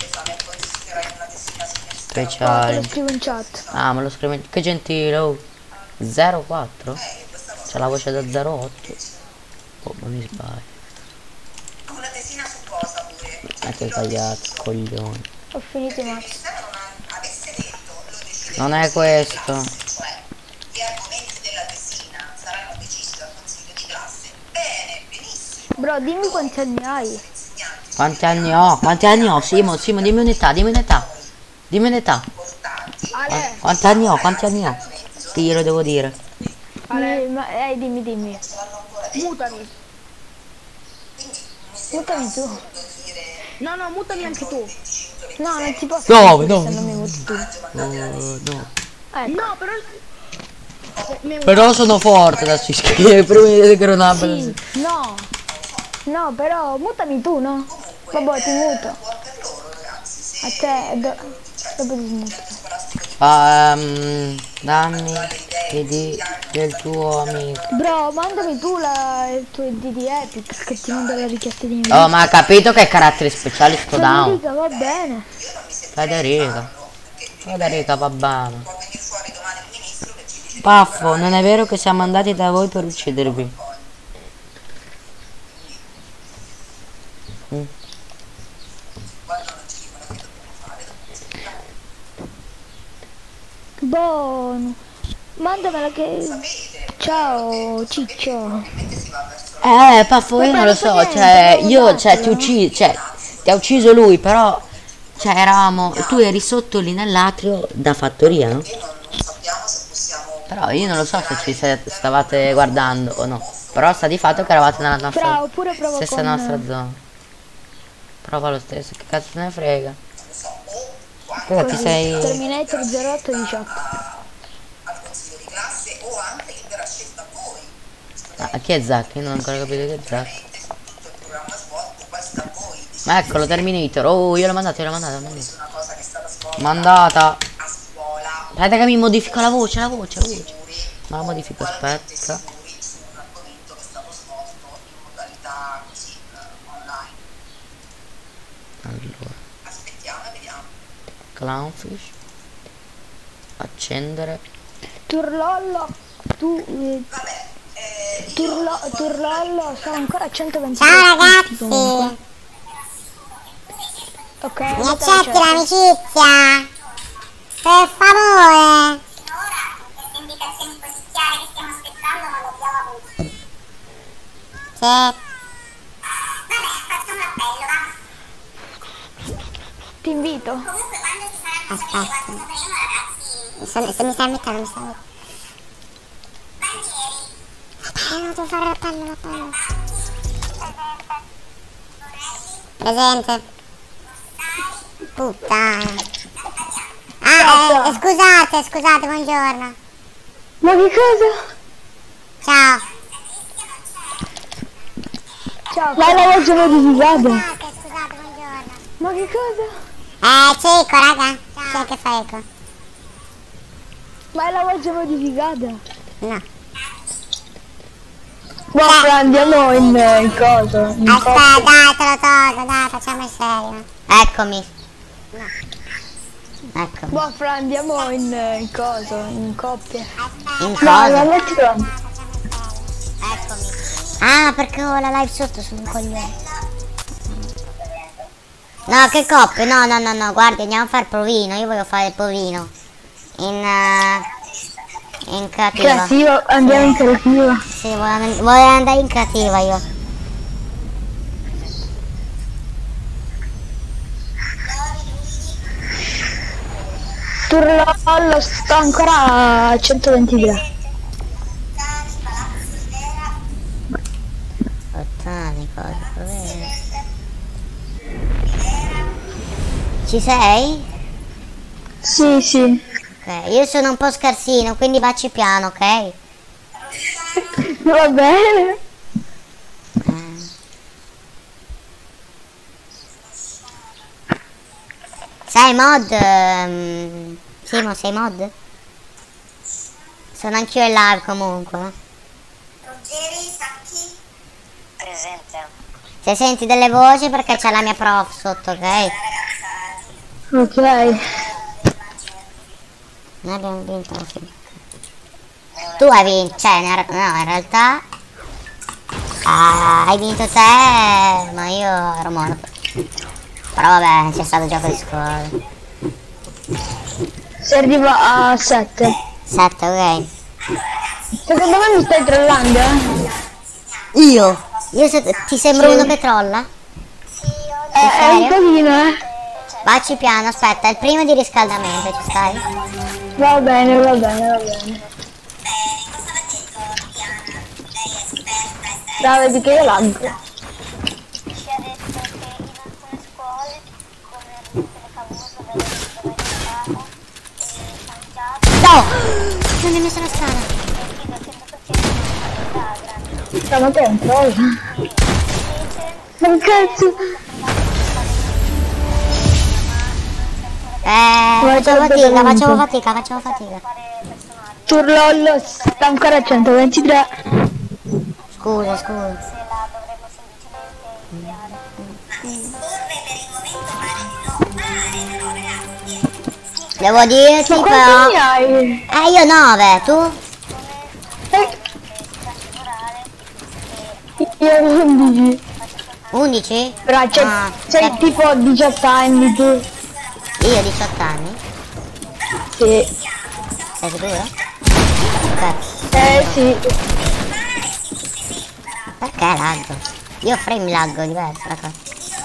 speciali. Lo scrivo in chat. Ah, me lo scrivo. Che gentile, oh. 04? C'è la voce da 08. Oh, ma mi sbaglio. Una tesina su cosa pure? Che hai sbagliato, coglione. Ho finito i mazzi. Avesse detto, lo decide Non è questo. cioè gli argomenti della tesina saranno decisi dal consiglio di classe. Bene, benissimo. Bro, dimmi quanti anni hai. Quanti anni ho? Quanti anni ho? Simo, dimmi un'età, dimmi un'età. Dimmi un'età. Quanti anni ho? Quanti anni ho? Che glielo devo dire? Dimmi. Mutami. Mutami tu. No, mutami anche tu. No, non ti posso. No. Se non mi muti tu. No. Ecco. No, però... Però sono forte adesso, scrive prima di vedere che ero una bella. Sì, no, però mutami tu, no? Vabbè, ti muto. A te, dopo ti smuto. Dammi ID del tuo amico. Bro, mandami tu il tuo ID di Epic, che ti manda la richiesta di Oh, ma ha capito che caratteri speciali sto down. Federica, va bene. Federica va bene. Paffo, non è vero che siamo andati da voi per uccidervi. Buono. Mandamela che... Ciao, ciccio. Paffo, io non lo so, ti ha ucciso lui, però, eravamo, tu eri sotto lì nell'atrio da fattoria, no? Però io non lo so se ci stavate guardando o no, però sta di fatto che eravate nella nostra stessa nostra zona. Prova lo stesso, che cazzo te ne frega? Cosa ti sei... Terminator 0818. Chi è Zack? Io non ho ancora capito che è Zack. Ma eccolo, Terminator. Oh, io l'ho mandata. Mandata. Aspetta che mi modifico la voce. Ma la modifico, aspetta. Allora. Clownfish. Accendere. Turlollo. Turlollo, sono ancora a 120. Ciao ragazzi. Ok. Mi accetti l'amicizia? Per favore. Queste indicazioni così chiare che stiamo aspettando non dobbiamo avere. Sì. Vabbè, faccio un appello, va? Ti invito. Comunque quando ci sarà il ragazzi. Se mi stai mettendo, non devo fare l'appello. Presente. Puttana. Scusate, buongiorno. Ma che cosa? Ciao. Ma la voce modificata. Scusate, buongiorno. Ma che cosa? Cieco, raga. Chi è che fa eco? Ma è la voce modificata? No. Guarda, andiamo in cosa? Aspetta, dai, te lo tolgo, dai, facciamo il serio. Eccomi. No. Eccomi. Boh, Fra, andiamo in cosa? In coppia. In cosa? Eccomi. Ah, perché ho la live sotto, sono un coglione. No, che coppia? No, guardi, andiamo a fare il provino, io voglio fare il provino. In creativa. Andiamo in creativa. Sì, voglio andare in creativa io. Turlollo sta ancora a 123. Botanico, ci sei? Sì, sì. Ok, io sono un po' scarsino, quindi vacci piano, ok? Va bene. Sei mod? Simo, sei mod? Sono anch'io in live comunque. Ruggeri, Sacchi? Presente. Se senti delle voci perché c'è la mia prof sotto, ok? Ok. Noi abbiamo vinto la fine. Tu hai vinto, cioè no, in realtà hai vinto te, ma io ero morto. Però vabbè, c'è stato gioco di squadra. Si arriva a 7. 7, ok. Secondo me mi stai trollando, Io ti sembro uno che trolla? È un pochino, Vacci piano, aspetta, è il primo di riscaldamento, ci stai? Va bene, va bene, va bene. Dai, vedi che io laggo. No! Non mi hai messo la strada. Ma che è un troll? Ma cazzo! Facevo fatica. Turlollo sta ancora a 123. Scusa. Devo dirti ma però... hai? Io 9, tu? Io 11. 11? Però c'è tipo 18 anni tu. Io 18 anni? Sì. Sei sicuro? Sì. Perché laggo? Io frame laggo, diverso la cosa.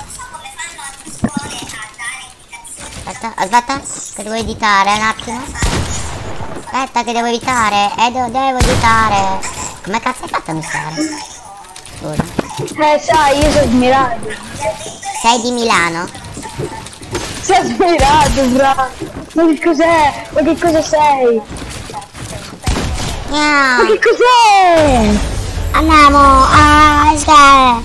Aspetta, che devo editare un attimo. Aspetta che devo editare. Devo editare. Come cazzo hai fatto a missare? Scusa. Sai, io sono smirato. Sei di Milano? Sei smirato, bravo. Ma che cos'è? Ma che cosa sei? Ma che cos'è? Andiamo a Esgare.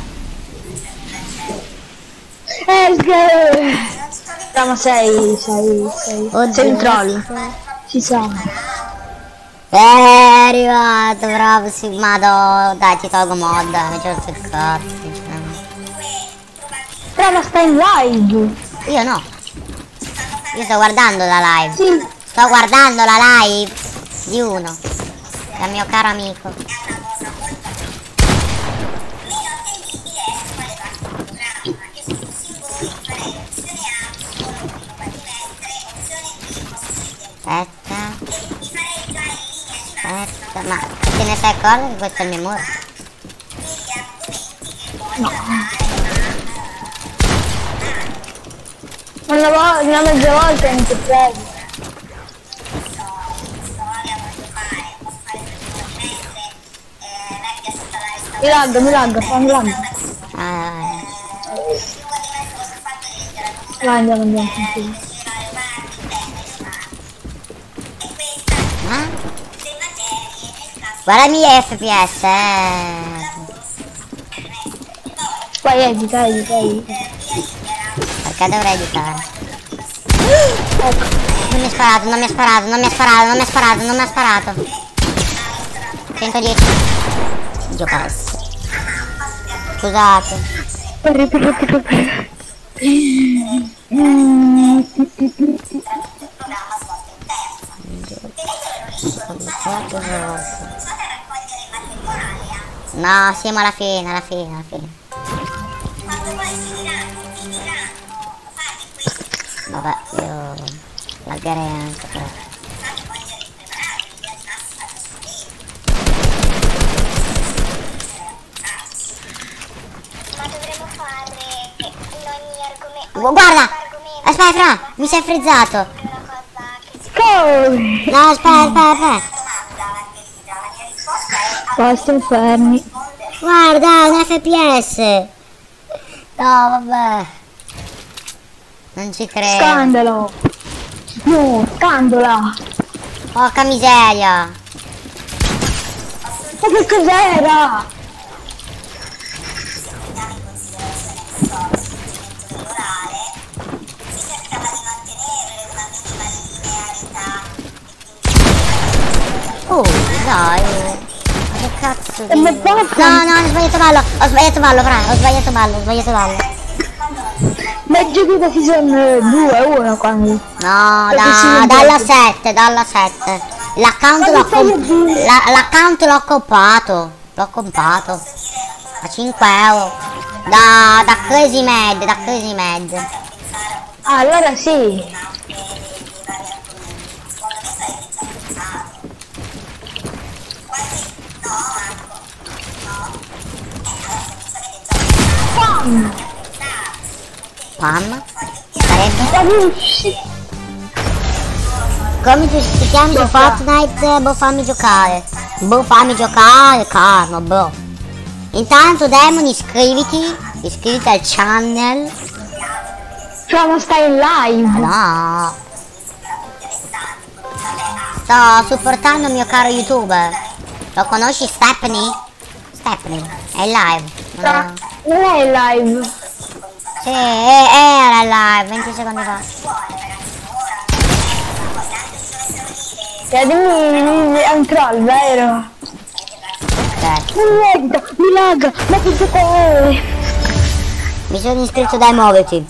No, ma sei un troll. Si sa. È arrivato, bravo, sì, dai, ti tolgo mod, mi c'ho il cazzo. Però ma stai in live. Io no. Io sto guardando la live. Sì. Sto guardando la live di uno. Del mio caro amico. Aspetta, ma te ne sei accorto che questo è il mio muro? No. Una mezza volta non ti prego. Mi laggo, fammi laggo. Vai, andiamo, tranquillo. Guarda i miei FPS, Poi edita. Perché dovrei editare? Ecco. Non mi ha sparato. 110. Dio cazzo. Scusate. No, siamo alla fine. Vabbè, io laggerei anche però. Guarda! Aspetta, mi sei frizzato! fuori! No, aspetta. Basta inferni. Guarda, un FPS. No, vabbè. Non ci credo. Scandalo! No, scandola! Porca miseria. Ma che cos'era? Oh, dai. Ma che cazzo di... No, ho sbagliato ballo. Ho sbagliato ballo, Fra. Ho sbagliato ballo. Ma è giocato season 2-1 quando... No, dalla 7. L'account l'ho comprato. A 5 euro. Da Crazy Mad. Ah, allora sì. Pam. Sarebbe? Come ti chiami su Fortnite? Boh, fammi giocare, calmo, bro. Intanto Demon iscriviti al channel. Cioè non stai in live? No. Sto supportando il mio caro youtuber. Lo conosci Stepney? È in live. Non è in live. Sì, era in live, 20 secondi fa. È un troll, vero? Mi lagga, ma che gioco è? Mi sono iscritto, dai, muoviti.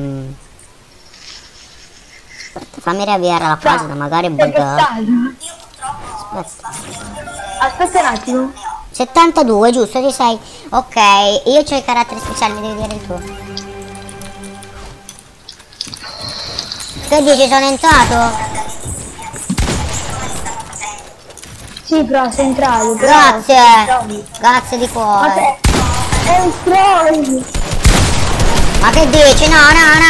Aspetta, fammi riavviare la pagina, magari è buggata. Aspetta un attimo. 72, giusto, ci sei? Ok, io c'ho i caratteri speciali, mi devi dire il tuo. Che dici, sono entrato? Sì, però sei entrato. Grazie di cuore. È un troll. Ma che dici? No.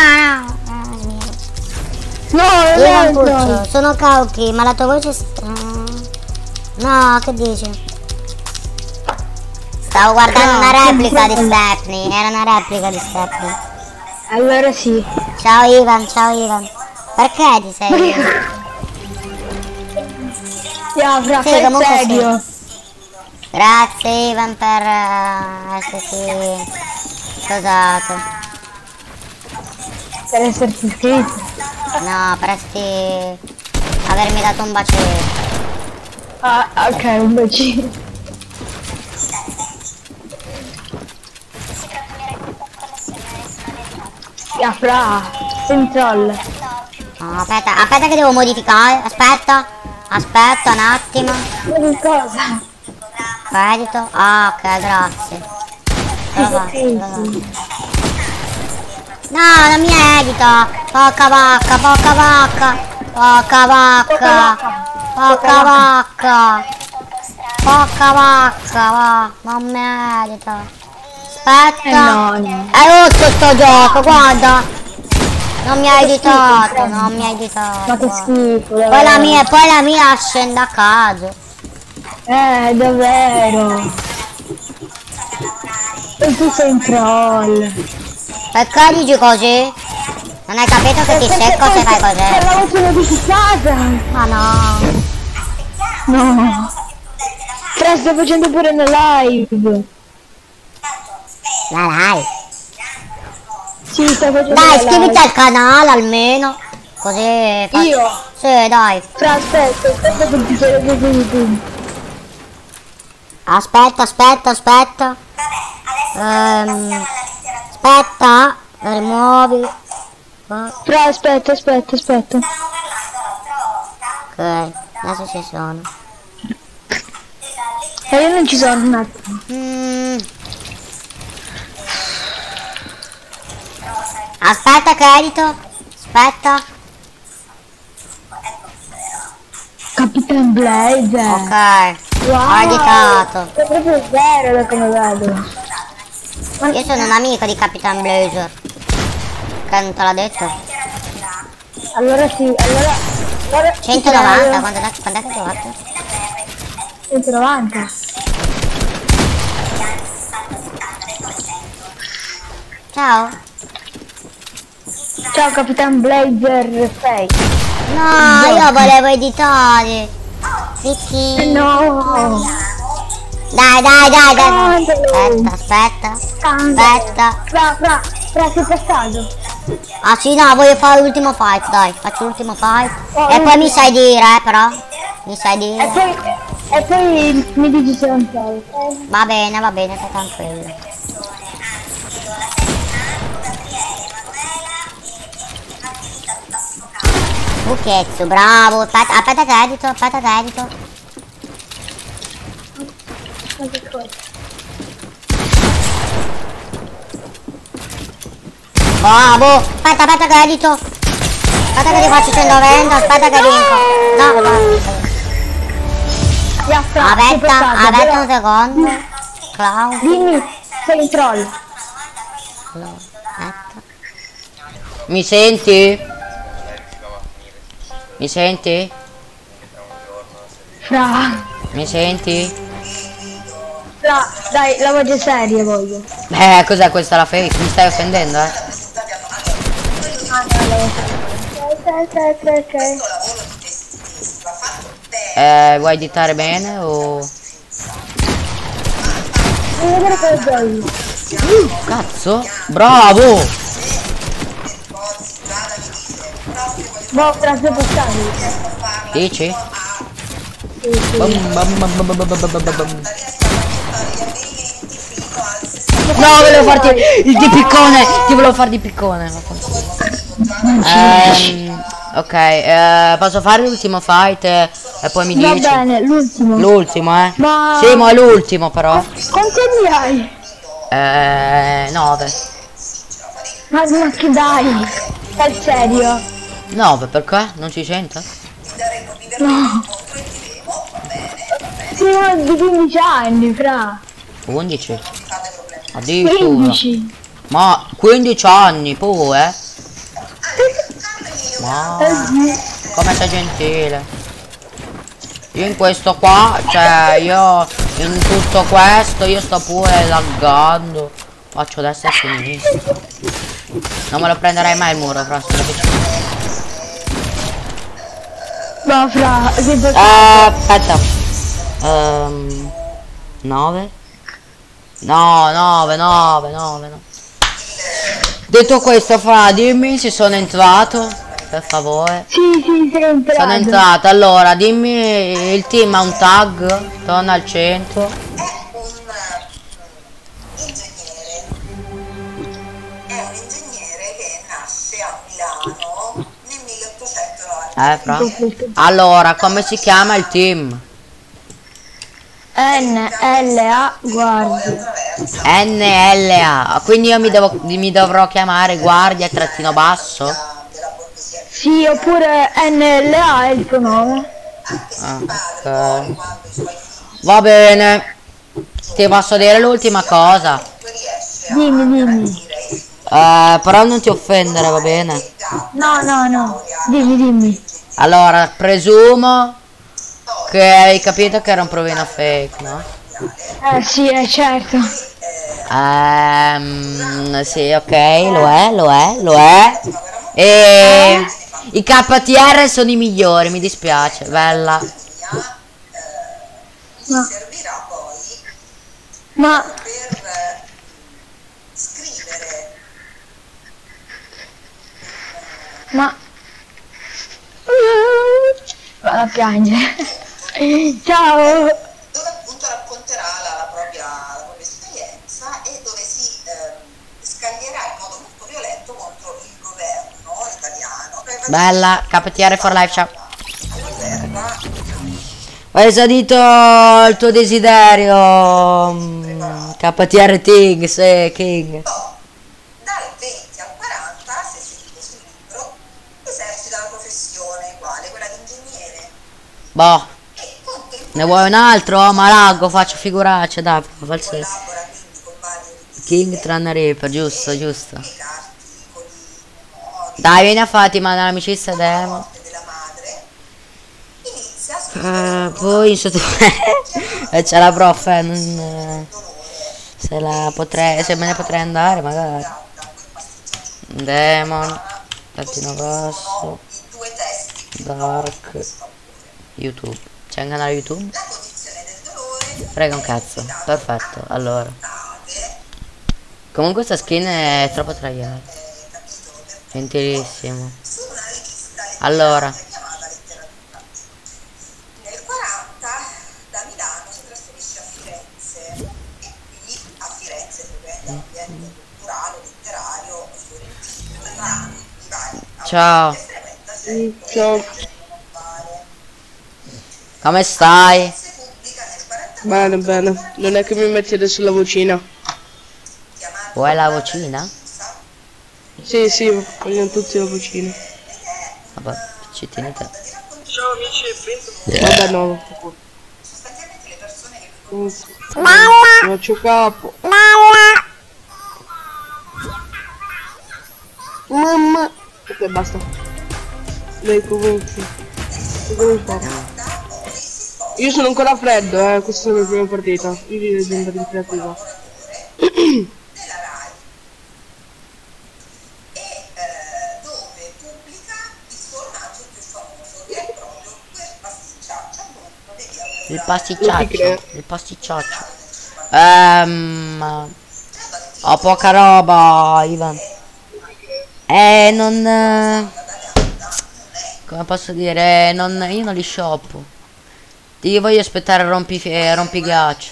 No, sono cauchi, ma la tua voce... No, che dici? Stavo guardando una replica di Stepney, era una replica di Stepney. Allora sì. Ciao Ivan. Perché ti sei... Sì, comunque serio. Sì. Grazie Ivan per esserti sposato. Per esserti iscritto? No, per avermi dato un bacetto. Ah, ok, un bacino. Fra, controllo. No, aspetta che devo modificare. Aspetta un attimo. Cosa? Credito? Ah, ok, grazie. No, non mi edita. Porca vacca. Va. Non mi edita. Aspetta. È rotto sto gioco, guarda. Non mi ha editato. Ma che schifo. Poi la mia scende a caso. Davvero. E tu sei un troll. Perché dici così? Non hai capito che ti secco se fai così? Per la voce modificata. Ma no. No. Però sto facendo pure una live. La live? Sì, sto facendo. Dai, iscriviti al canale almeno. Così faccio. Io? Sì, dai. Però aspetta che ti sei YouTube. Aspetta. Aspetta, rimuovi. Però aspetta. Ok, adesso ci sono. Io non ci sono un attimo. Aspetta, credito. Aspetta. Capitan Blaze. Ok. Wow. Ho editato. È proprio vero da come vedo. Io sono un amico di Capitan Blazer. Che non te l'ha detto? Allora sì, allora 190, quando è che ho fatto? 190. Ciao. Ciao Capitan Blazer 6. No, io volevo editare. Sì. No. Dai. Aspetta. Fra, sei passato. Ah sì, no, voglio fare l'ultimo fight, dai. Faccio l'ultimo fight. E poi mi sai dire, però. Mi sai dire. E poi mi dici se non sai. Va bene, stai tranquillo. Buchetto, bravo. Aspetta che edito. Bravo. Aspetta che edito. Aspetta che ti faccio 190. Aspetta che vinco. No. Aspetta un secondo. Clown. Dimmi, sei in troll. Mi senti? Mi senti? Fra. Mi senti? Fra, dai, la voce seria voglio. Cos'è questa la fake? Mi stai offendendo, vuoi editare bene o... Devi vedere che giochi. Cazzo! Bravo! Boh, fra, sei passato. Dici? No, volevo farti il di piccone! Ti volevo fare di piccone. Ok, posso fare l'ultimo fight e poi mi dici? Va bene, l'ultimo. L'ultimo, Ma... Sì, ma è l'ultimo però. Quanti anni hai? 9. Ma che dai? È serio? 9, perché? Non ci sento? No. Prima di 15 anni, fra. 11? Addirittura. 15. Ma 15 anni pure? Ma come sei gentile. Io in questo qua, cioè io in tutto questo io sto pure laggando. Faccio destra e sinistra. Non me lo prenderei mai il muro, fra. No, fra, aspetta. 9? No, 9. Detto questo, fra, dimmi se sono entrato, per favore. Sì, sei entrato. Sono entrato, allora, dimmi il team ha un tag, torna al centro. Fra. Allora, come si chiama il team? NLA, guardi. NLA, quindi io mi dovrò chiamare guardia trattino basso? Sì, oppure NLA è il tuo nome. Ok. Va bene. Ti posso dire l'ultima cosa? Dimmi. Però non ti offendere, va bene? No. Dimmi. Allora, presumo che hai capito che era un provino fake, no? Sì, certo. Sì, ok, lo è. E i KTR sono i migliori, mi dispiace, bella. Ma vado a piangere. Ciao. Dove appunto racconterà la propria esperienza e dove si scaglierà in modo molto violento contro il governo italiano. Bella, KTR for life, ciao. Ho esaudito il tuo desiderio, KTR King, sì, King. Dal 20 al 40, se seguito sul libro, esercita la professione uguale, quella di ingegnere. Boh, ne vuoi un altro? Ma laggo, faccio figuracce, dai, falsetto. King tranne Reaper, giusto. Dai, vieni a Fatima, dall'amicizia demo. Poi sotto c'è la prof, non, se me ne potrei andare magari. Demon, Latino Rosso, Dark, YouTube. C'è un canale YouTube? Frega un cazzo, perfetto, allora. Comunque questa skin è troppo tryhard. Gentilissimo. Allora. Nel 40 da Milano si trasferisce a Firenze e qui a Firenze prende l'ambiente culturale, letterario, fiorentino. Ciao. Ciao. Come stai? Bene, bene. Non è che mi mettete sulla vocina. Vuoi la vocina? Sì, sì, vogliono tutti la vocina. Vabbè, ci tieni te. Ciao amici, vabbè no. Faccio capo. Mamma. Ok, basta. Dai, comunque. Cosa fare? Io sono ancora freddo, questa è la mia prima partita. Io devo diventare in creativa. Il pasticciaccio. Il pasticciaccio. Ho poca roba, Ivan. Non... come posso dire? Io non li shoppo. Ti voglio aspettare rompighiaccio.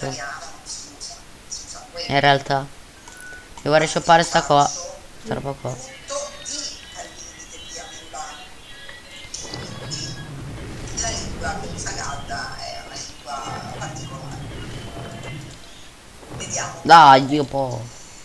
In realtà io vorrei shoppare sta qua. Sta roba qua. Dai, Dio po'.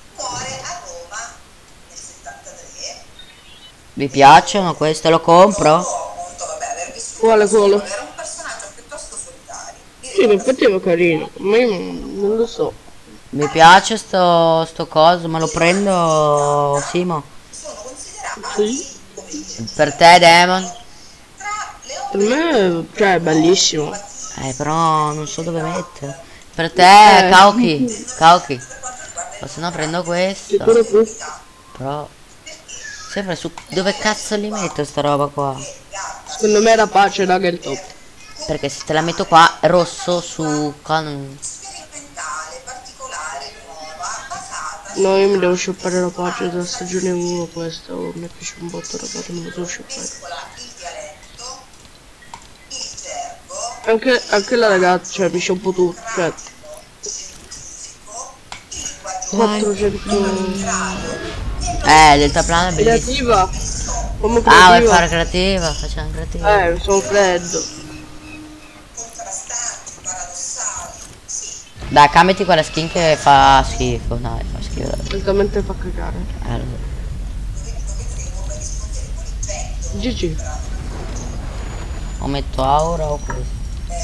Mi piacciono queste, lo compro? Quale quello? Sì, in effetti è carino, ma io non lo so. Mi piace sto coso, me lo prendo, Simo? Sì. Per te, Demon? Per me, cioè, è bellissimo. Però non so dove mettere. Per te, Kauki, o se no prendo questo. Però sempre su dove cazzo li metto sta roba qua? Secondo me era pace raga il top. Perché se te la metto qua rosso su con... No, io mi devo shoppare la pace da stagione 1 questa, mi piace un botto la pace, me lo devo shoppare. Anche la ragazza, cioè mi shoppo tutto, cioè 400. Deltaplano è bellissimo. Creativa. Come creativa. Vuoi fare creativa? Facciamo creativa. Sono freddo. Dai, cambiati quella skin che fa schifo, dai, fa schifo. Francamente fa cagare. GG. O metto aura o questo.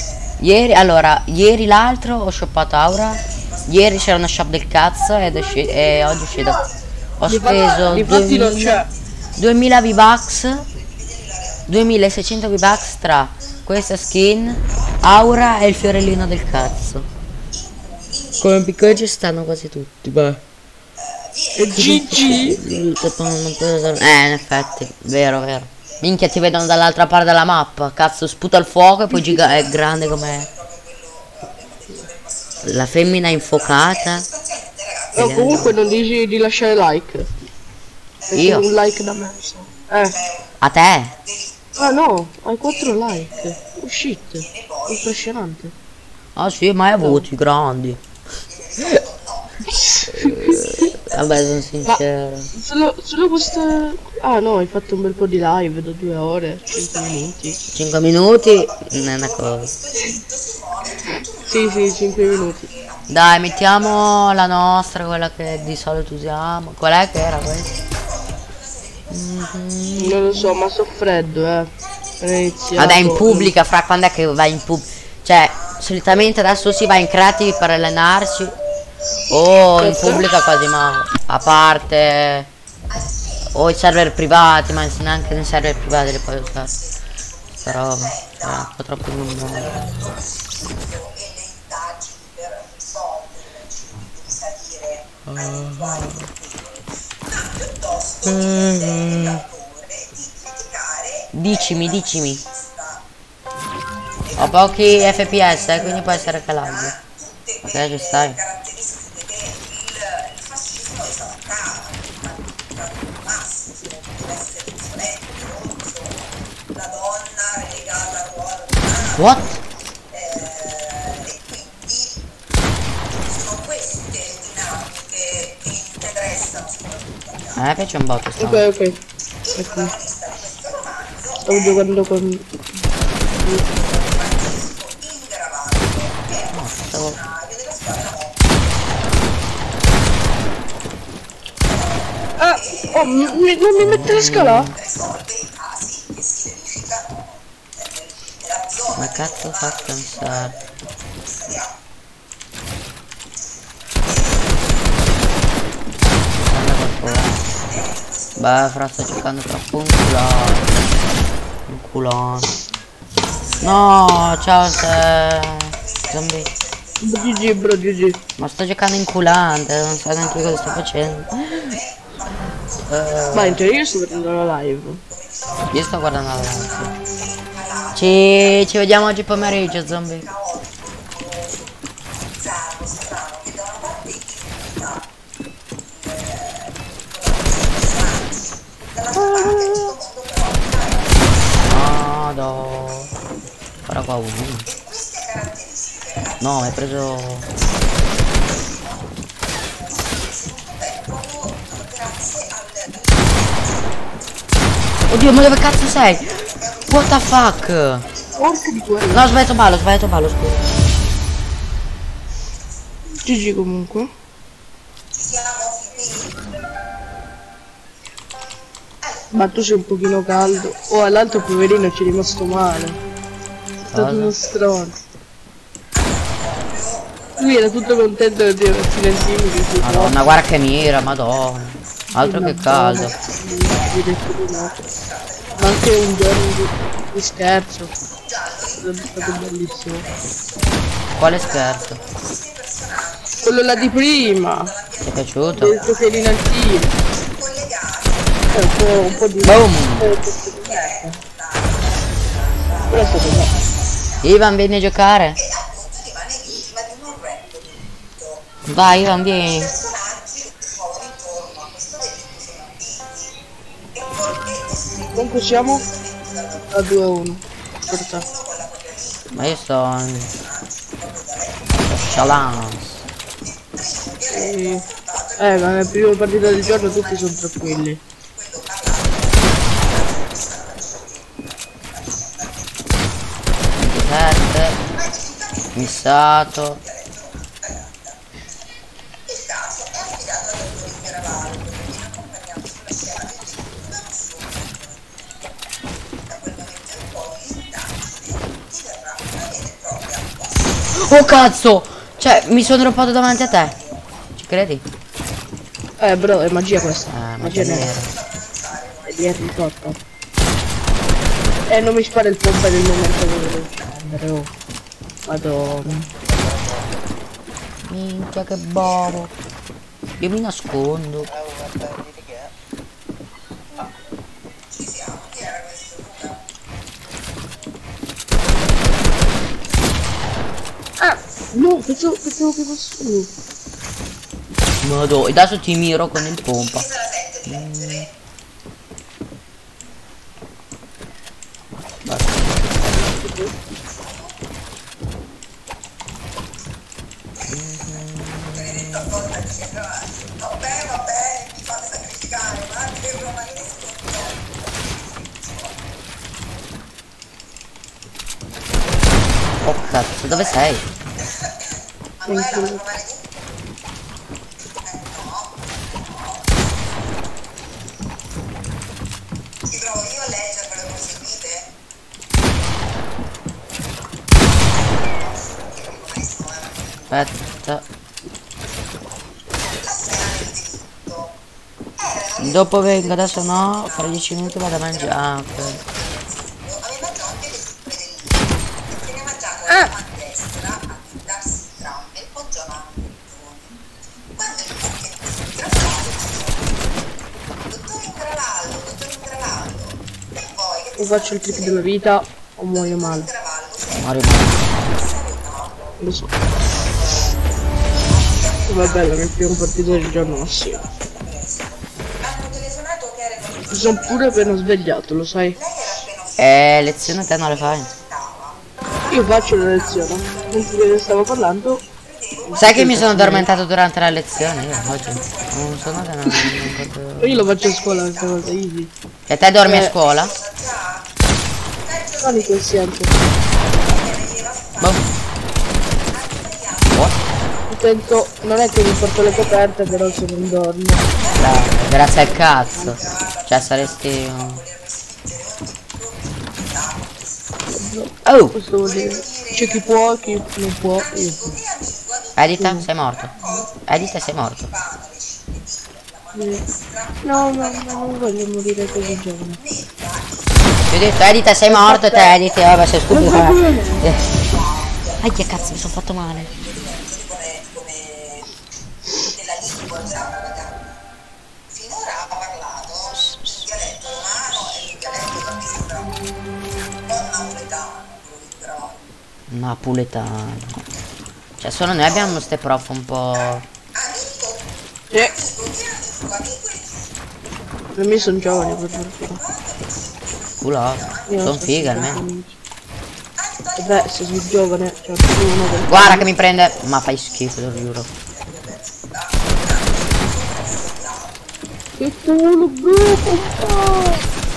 Ieri l'altro ho shoppato aura. Ieri c'era una shop del cazzo e oggi è uscito. Ho speso 2000 V-Bucks, 2600 V-Bucks tra questa skin, aura e il fiorellino del cazzo. Come piccoli ci stanno quasi tutti, beh. E GG. In effetti, vero. Minchia, ti vedono dall'altra parte della mappa. Cazzo, sputa il fuoco e poi è grande come la femmina infuocata. No, comunque non dici di lasciare like. Io? Un like da me. A te? Ah no, hai 4 like. Oh shit, impressionante. Ah sì, mai avuti grandi. Vabbè, sono sincero. Solo questa... Ah no, hai fatto un bel po' di live da 2 ore, 5 minuti. 5 minuti non è una cosa. Sì, 5 minuti. Dai, mettiamo la nostra, quella che di solito usiamo. Qual è che era questa? Non lo so, ma so freddo, Vabbè, in pubblica, fra quando è che vai in pubblica? Cioè, solitamente adesso si va in creative per allenarsi. O in pubblica quasi mai. A parte o i server privati, ma neanche nei server privati li puoi usare. Sta roba. un po' troppo lungo. E le indagini per risolvere, devi salire a eventuali problemi, ma piuttosto chiedere all'autore di criticare. Dicimi. Ho pochi FPS, quindi può essere che lag. Ok, ci stai. Caratteristiche del fascismo esaltavano, massimo, deve essere violento, rozzo, la donna relegata al ruolo di madre. What? E quindi sono queste dinamiche che interessano soprattutto a A me piace un botto sta. Ok. Stavo giocando con... Oh, non mi mette la scala? Ma cazzo fa pensare? Beh, fra sto giocando troppo un culone. No, ciao zombie. GG bro, GG. Ma sto giocando inculante, non so neanche cosa sto facendo. Ma in teoria io sto vedendo la live. Io sto guardando la live. Ci vediamo oggi pomeriggio, zombie. No, ora qua uno. No, hai preso. Oddio, ma dove cazzo sei? What the fuck? No, ho sbagliato ballo, scusa. GG comunque. Ma tu sei un pochino caldo. Oh, all'altro poverino ci è rimasto male. È stato uno stronzo. Lui era tutto contento di accidentini che Madonna, guarda che mira, madonna. Altro che caldo. Ma anche un giorno di scherzo. È stato bellissimo. Quale scherzo? Quello là di prima. Ti è piaciuto? Del giocherino al tiro. Un po' di... Boom! Però è stato bello. Ivan, vieni a giocare? Vai Ivan, vieni. Comunque siamo a 2-1 per te. Ma io sto in challenge. Ma nel primo partita del giorno tutti sono tranquilli. Missato. Oh cazzo! Cioè, mi sono droppato davanti a te. Ci credi? Bro, è magia questa. Magia nera. È di Harry Potter. Non mi spara il pompa del momento che devo scendere, oh. Madonna. Minchia che bobo. Io mi nascondo. No, pensavo che fosse. Madonna, adesso ti miro con il pompa. Oh cazzo, dove sei? Aspetta. Dopo vengo, adesso no, fra 10 minuti vado a mangiare. Ah, ok. a destra a darsi entrambe il poggiano quando il pacchetto si ingrallava dottor Ingrallallo e voi che Io faccio il trick della vita o muoio male. Muori male. Lo so. Va bello che il primo partito del giorno massimo. Mi sono pure appena svegliato, lo sai? Lezione te non le fai? Io faccio la lezione. Mentre stavo parlando. Sai che mi sono addormentato durante la lezione? Io oggi non sono che non potevo. Io lo faccio a scuola questa cosa, easy. E te dormi a scuola? Non in quel senso. Boh. Intento, non è che mi porto le coperte, però se non dormo. Grazie al cazzo. Cioè saresti Oh! Questo vuol dire. C'è chi può, chi non può, io. Edita, sei morto. Edita, sei morto. No, non voglio morire così giovane. Ti ho detto Edita, sei morto e te Edita, vabbè sei stupido. Ai che cazzo, mi sono fatto male. Napoletano. Cioè solo noi abbiamo ste prof un po'. Per me sono giovani per fortuna. Culo, sono figa almeno. Beh, se sei giovane, cioè guarda che mi prende. Ma fai schifo, te lo giuro. Che culo bro,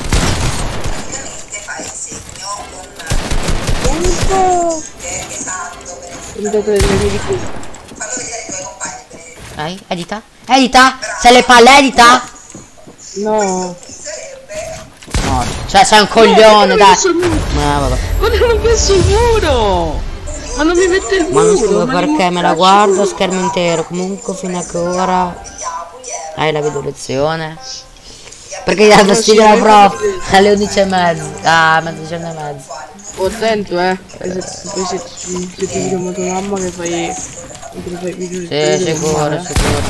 Dai, edita? Edita? Sei le palle, edita? No. No, cioè sei un coglione, dai. Ma vabbè. Ma non ho messo il muro! Ma non mi mette il muro! Ma non so perché me la guardo, schermo intero. Comunque fino a che ora. La vedo lezione. Perché gli hanno studio la prof alle 11:30. Ah, mezzogiorno e mezzo. Attento, poi se ti vediamo tua mamma che fai video. Sì, sicuro.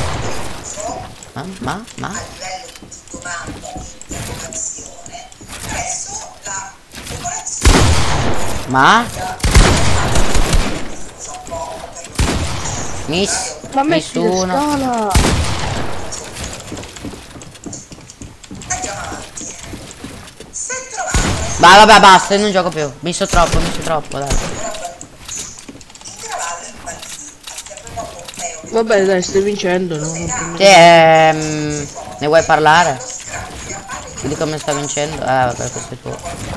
Ma? Nessuno. Vabbè, basta, io non gioco più. Mi so troppo, dai. Vabbè, dai, stai vincendo, no? Ne vuoi parlare? Di come sta vincendo? Vabbè, questo è tuo.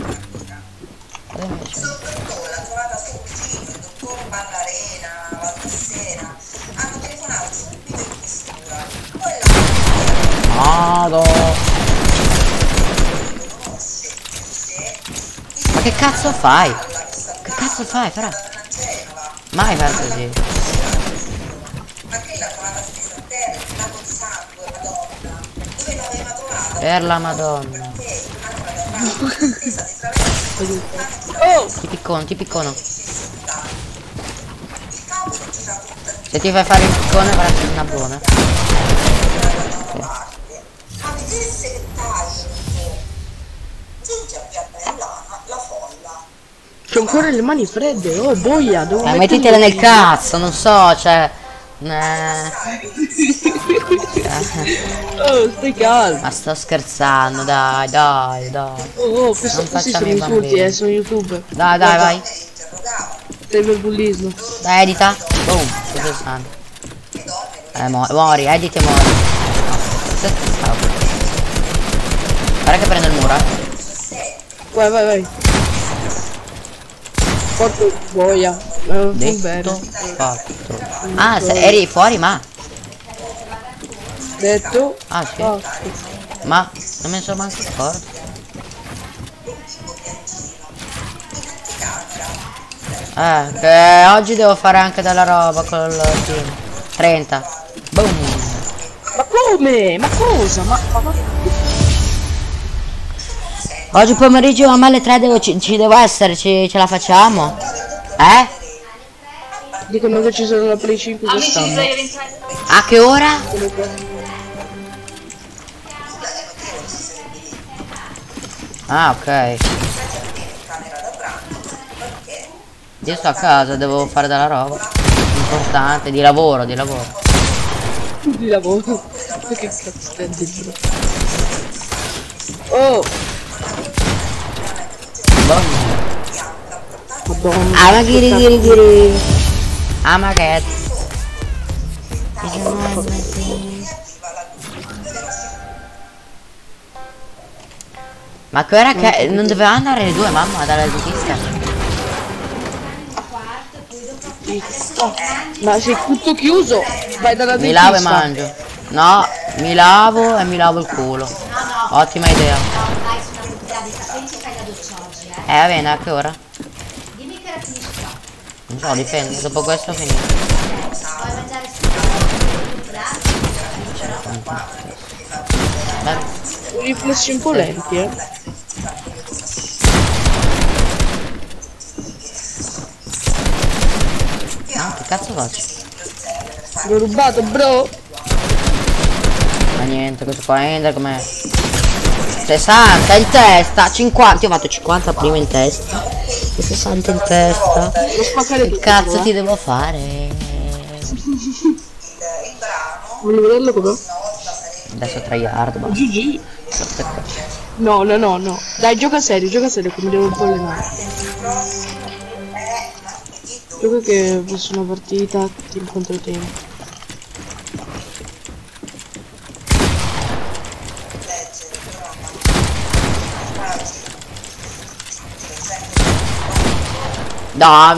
Ma che cazzo fai? Che cazzo fai, però? Mai fai così. Per la madonna. Oh! Ti piccono. Se ti fai fare il piccone faresti una buona. C'ho ancora le mani fredde, oh boia, devo mettitele nel cazzo, non so, cioè. Oh, stai calmo. Ma sto scherzando, dai. Oh, questi sono insulti, sono YouTube. Dai, vai. Cyberbullismo. Dai, edita. Boom, sto scherzando. Muori, edita e muori. Guarda che prendo il muro. Vai. Porto boia. Detto, fatto. Ah, eri fuori, ma. Detto. Ah, sì. Ma non me ne sono manco accorto. Che oggi devo fare anche della roba col team. 30. Boom. Ma come? Ma cosa? Ma... Oggi pomeriggio a me alle 3 ci devo essere, ce la facciamo? Dicono che ci sono la Play 5 quest'anno. A che ora? Ah, ok. Io sto a casa, devo fare della roba importante, di lavoro. Di lavoro? Che cazzo stai dentro? Oh! Madonna. Ah, ma giri. Ah, ma che... Ma che ora che... Non doveva andare le due, mamma, dalla dentista? Ma se è tutto chiuso, vai dalla dentista. Mi lavo e mangio. No, mi lavo e mi lavo il culo. Ottima idea. Va bene, a che ora? Non so, dipende, dopo questo finito. Riflessi un po' lenti, Ah, che cazzo faccio? L'ho rubato, bro! Ma niente, questo qua entra come 60 in testa, 50, io ho fatto 50 prima in testa e 60 in testa. Che cazzo ti devo fare? Voglio vederlo com'è? Adesso tryhard, ma GG. No. Dai, gioca serio come devo un po' allenare. Gioca che fosse una partita team contro team. Dai.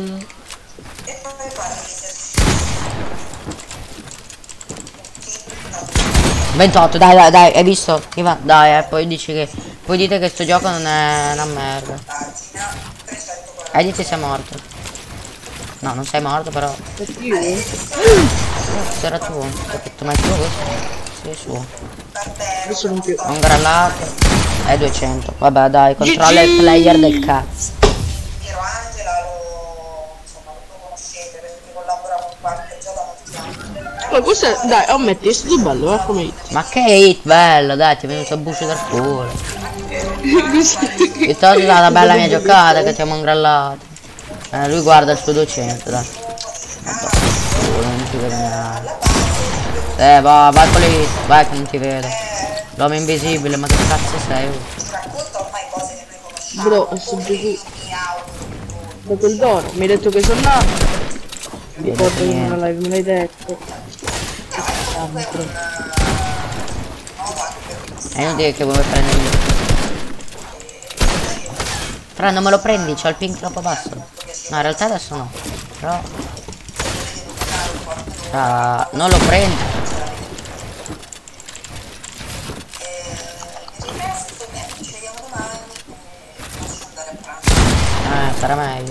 28, dai, hai visto? Dai, poi dici che... Poi dite che sto gioco non è una merda. Dite sei morto. No, non sei morto però. Era tuo. Ho detto, ma è tuo questo? Sì, è suo. Adesso non più. Un grallato. È 200. Vabbè, dai, controlla il player del cazzo. Ma questo è, dai, ammetti, è stato bello, come hit. Ma che hit bello, dai, ti è venuto a bucio dal culo. Piuttosto è stata bella mia giocata che ti abbiamo ingrallato. Lui guarda il suo 200, dai. Non ti vedo neanche. Vai con lì, vai che non ti vedo. L'uomo invisibile, ma che cazzo sei? Bro, sto Gesù. Dopo il dono, mi hai detto che sono nato. Mi ricordo in una live, me l'hai detto. È inutile che vuoi prendermi. Però non me lo prendi, c'ho il ping troppo basso. No, in realtà adesso no. Però non lo prendi. Sarà meglio.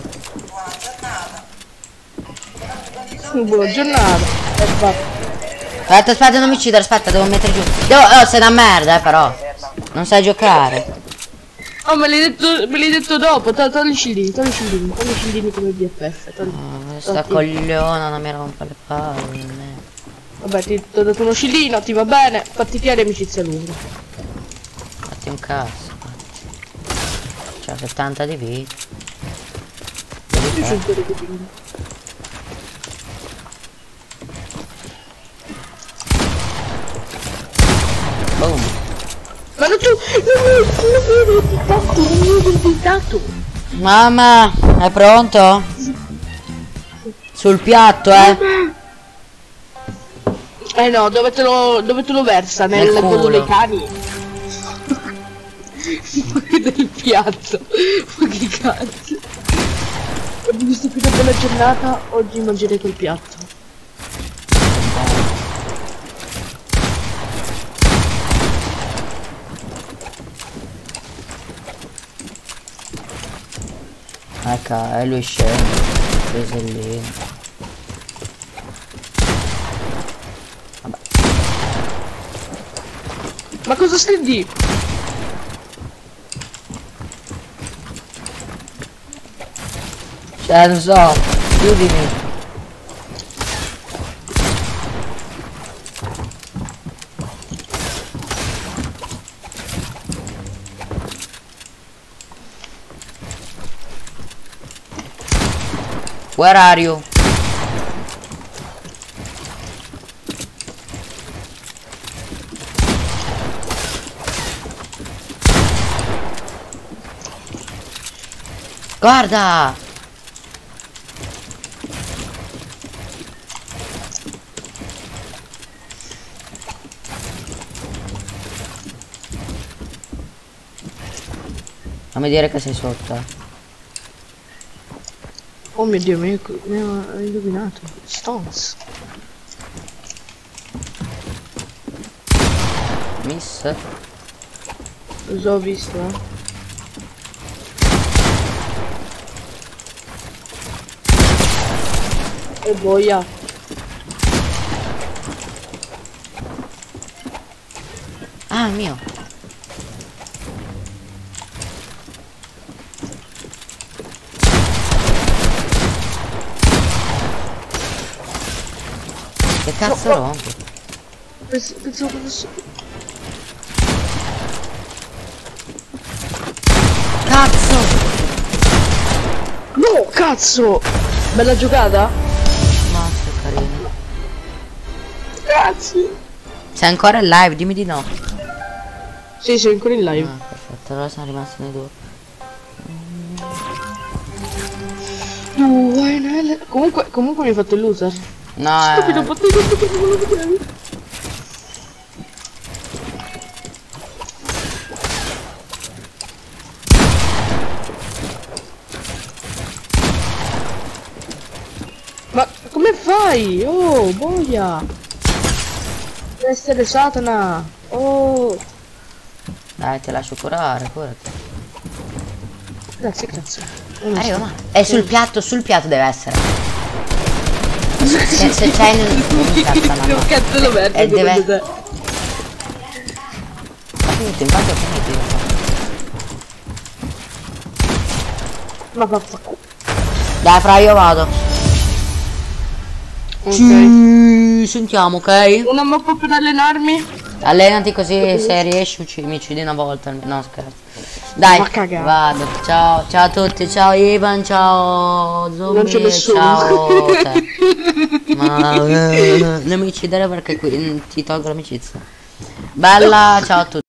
Buona giornata. Aspetta, non mi uccidere, aspetta, devo mettere giù. Sei una merda, però. Non sai giocare. Oh, me l'hai detto dopo. Togli i scildini come BFF. Sta cogliona non mi rompa le palle. Vabbè, ti ho dato uno scildino, ti va bene. Fatti chiare amicizia lunga. Fatti un cazzo. C'ha 70 di vita. Boom. Ma non tu non mi hai Mamma, è pronto? Sul piatto, no, dove te lo versa? Nel quello dei cani? Del piatto. Ma che cazzo? Ho visto più una bella giornata, oggi mangerei quel piatto. Ecco, e lui scende. Pesellino. Vabbè. Ma cosa stai di? Cioè, non so, chiudimi. Where are you? Guarda! Fammi dire che sei sotto. Oh mio Dio, mi ha indovinato. Stones. Miss? Cosa ho visto? E boia. Ah, mio. Che cazzo rompe? Pensavo che fosse... Cazzo! No, cazzo! Bella giocata? Mazza, carino. Grazie! Sei ancora in live? Dimmi di no. Sì, sono ancora in live. Ah, perfetto, allora sono rimasti nei due. Comunque mi hai fatto il loser. No, Stupido, ma come fai? Oh, boia! Deve essere Satana! Oh! Dai, ti lascio curare, curati. Grazie, grazie. Arriva, ma è sul piatto deve essere. Se c'è nel piatto, che cazzo lo verde deve... Ho finito, infatti ho finito. Ma vaffanculo. Dai, fra, io vado. Ok. Ci sentiamo, ok? Una mappa per allenarmi? Allenati così se riesci mi uccidi una volta. No, scherzo. Dai, vado. Ciao, ciao a tutti. Ciao Ivan, ciao Zombie, non c'è nessuno. ciao te. Ma non mi uccidere perché qui ti tolgo l'amicizia. Bella, ciao a tutti.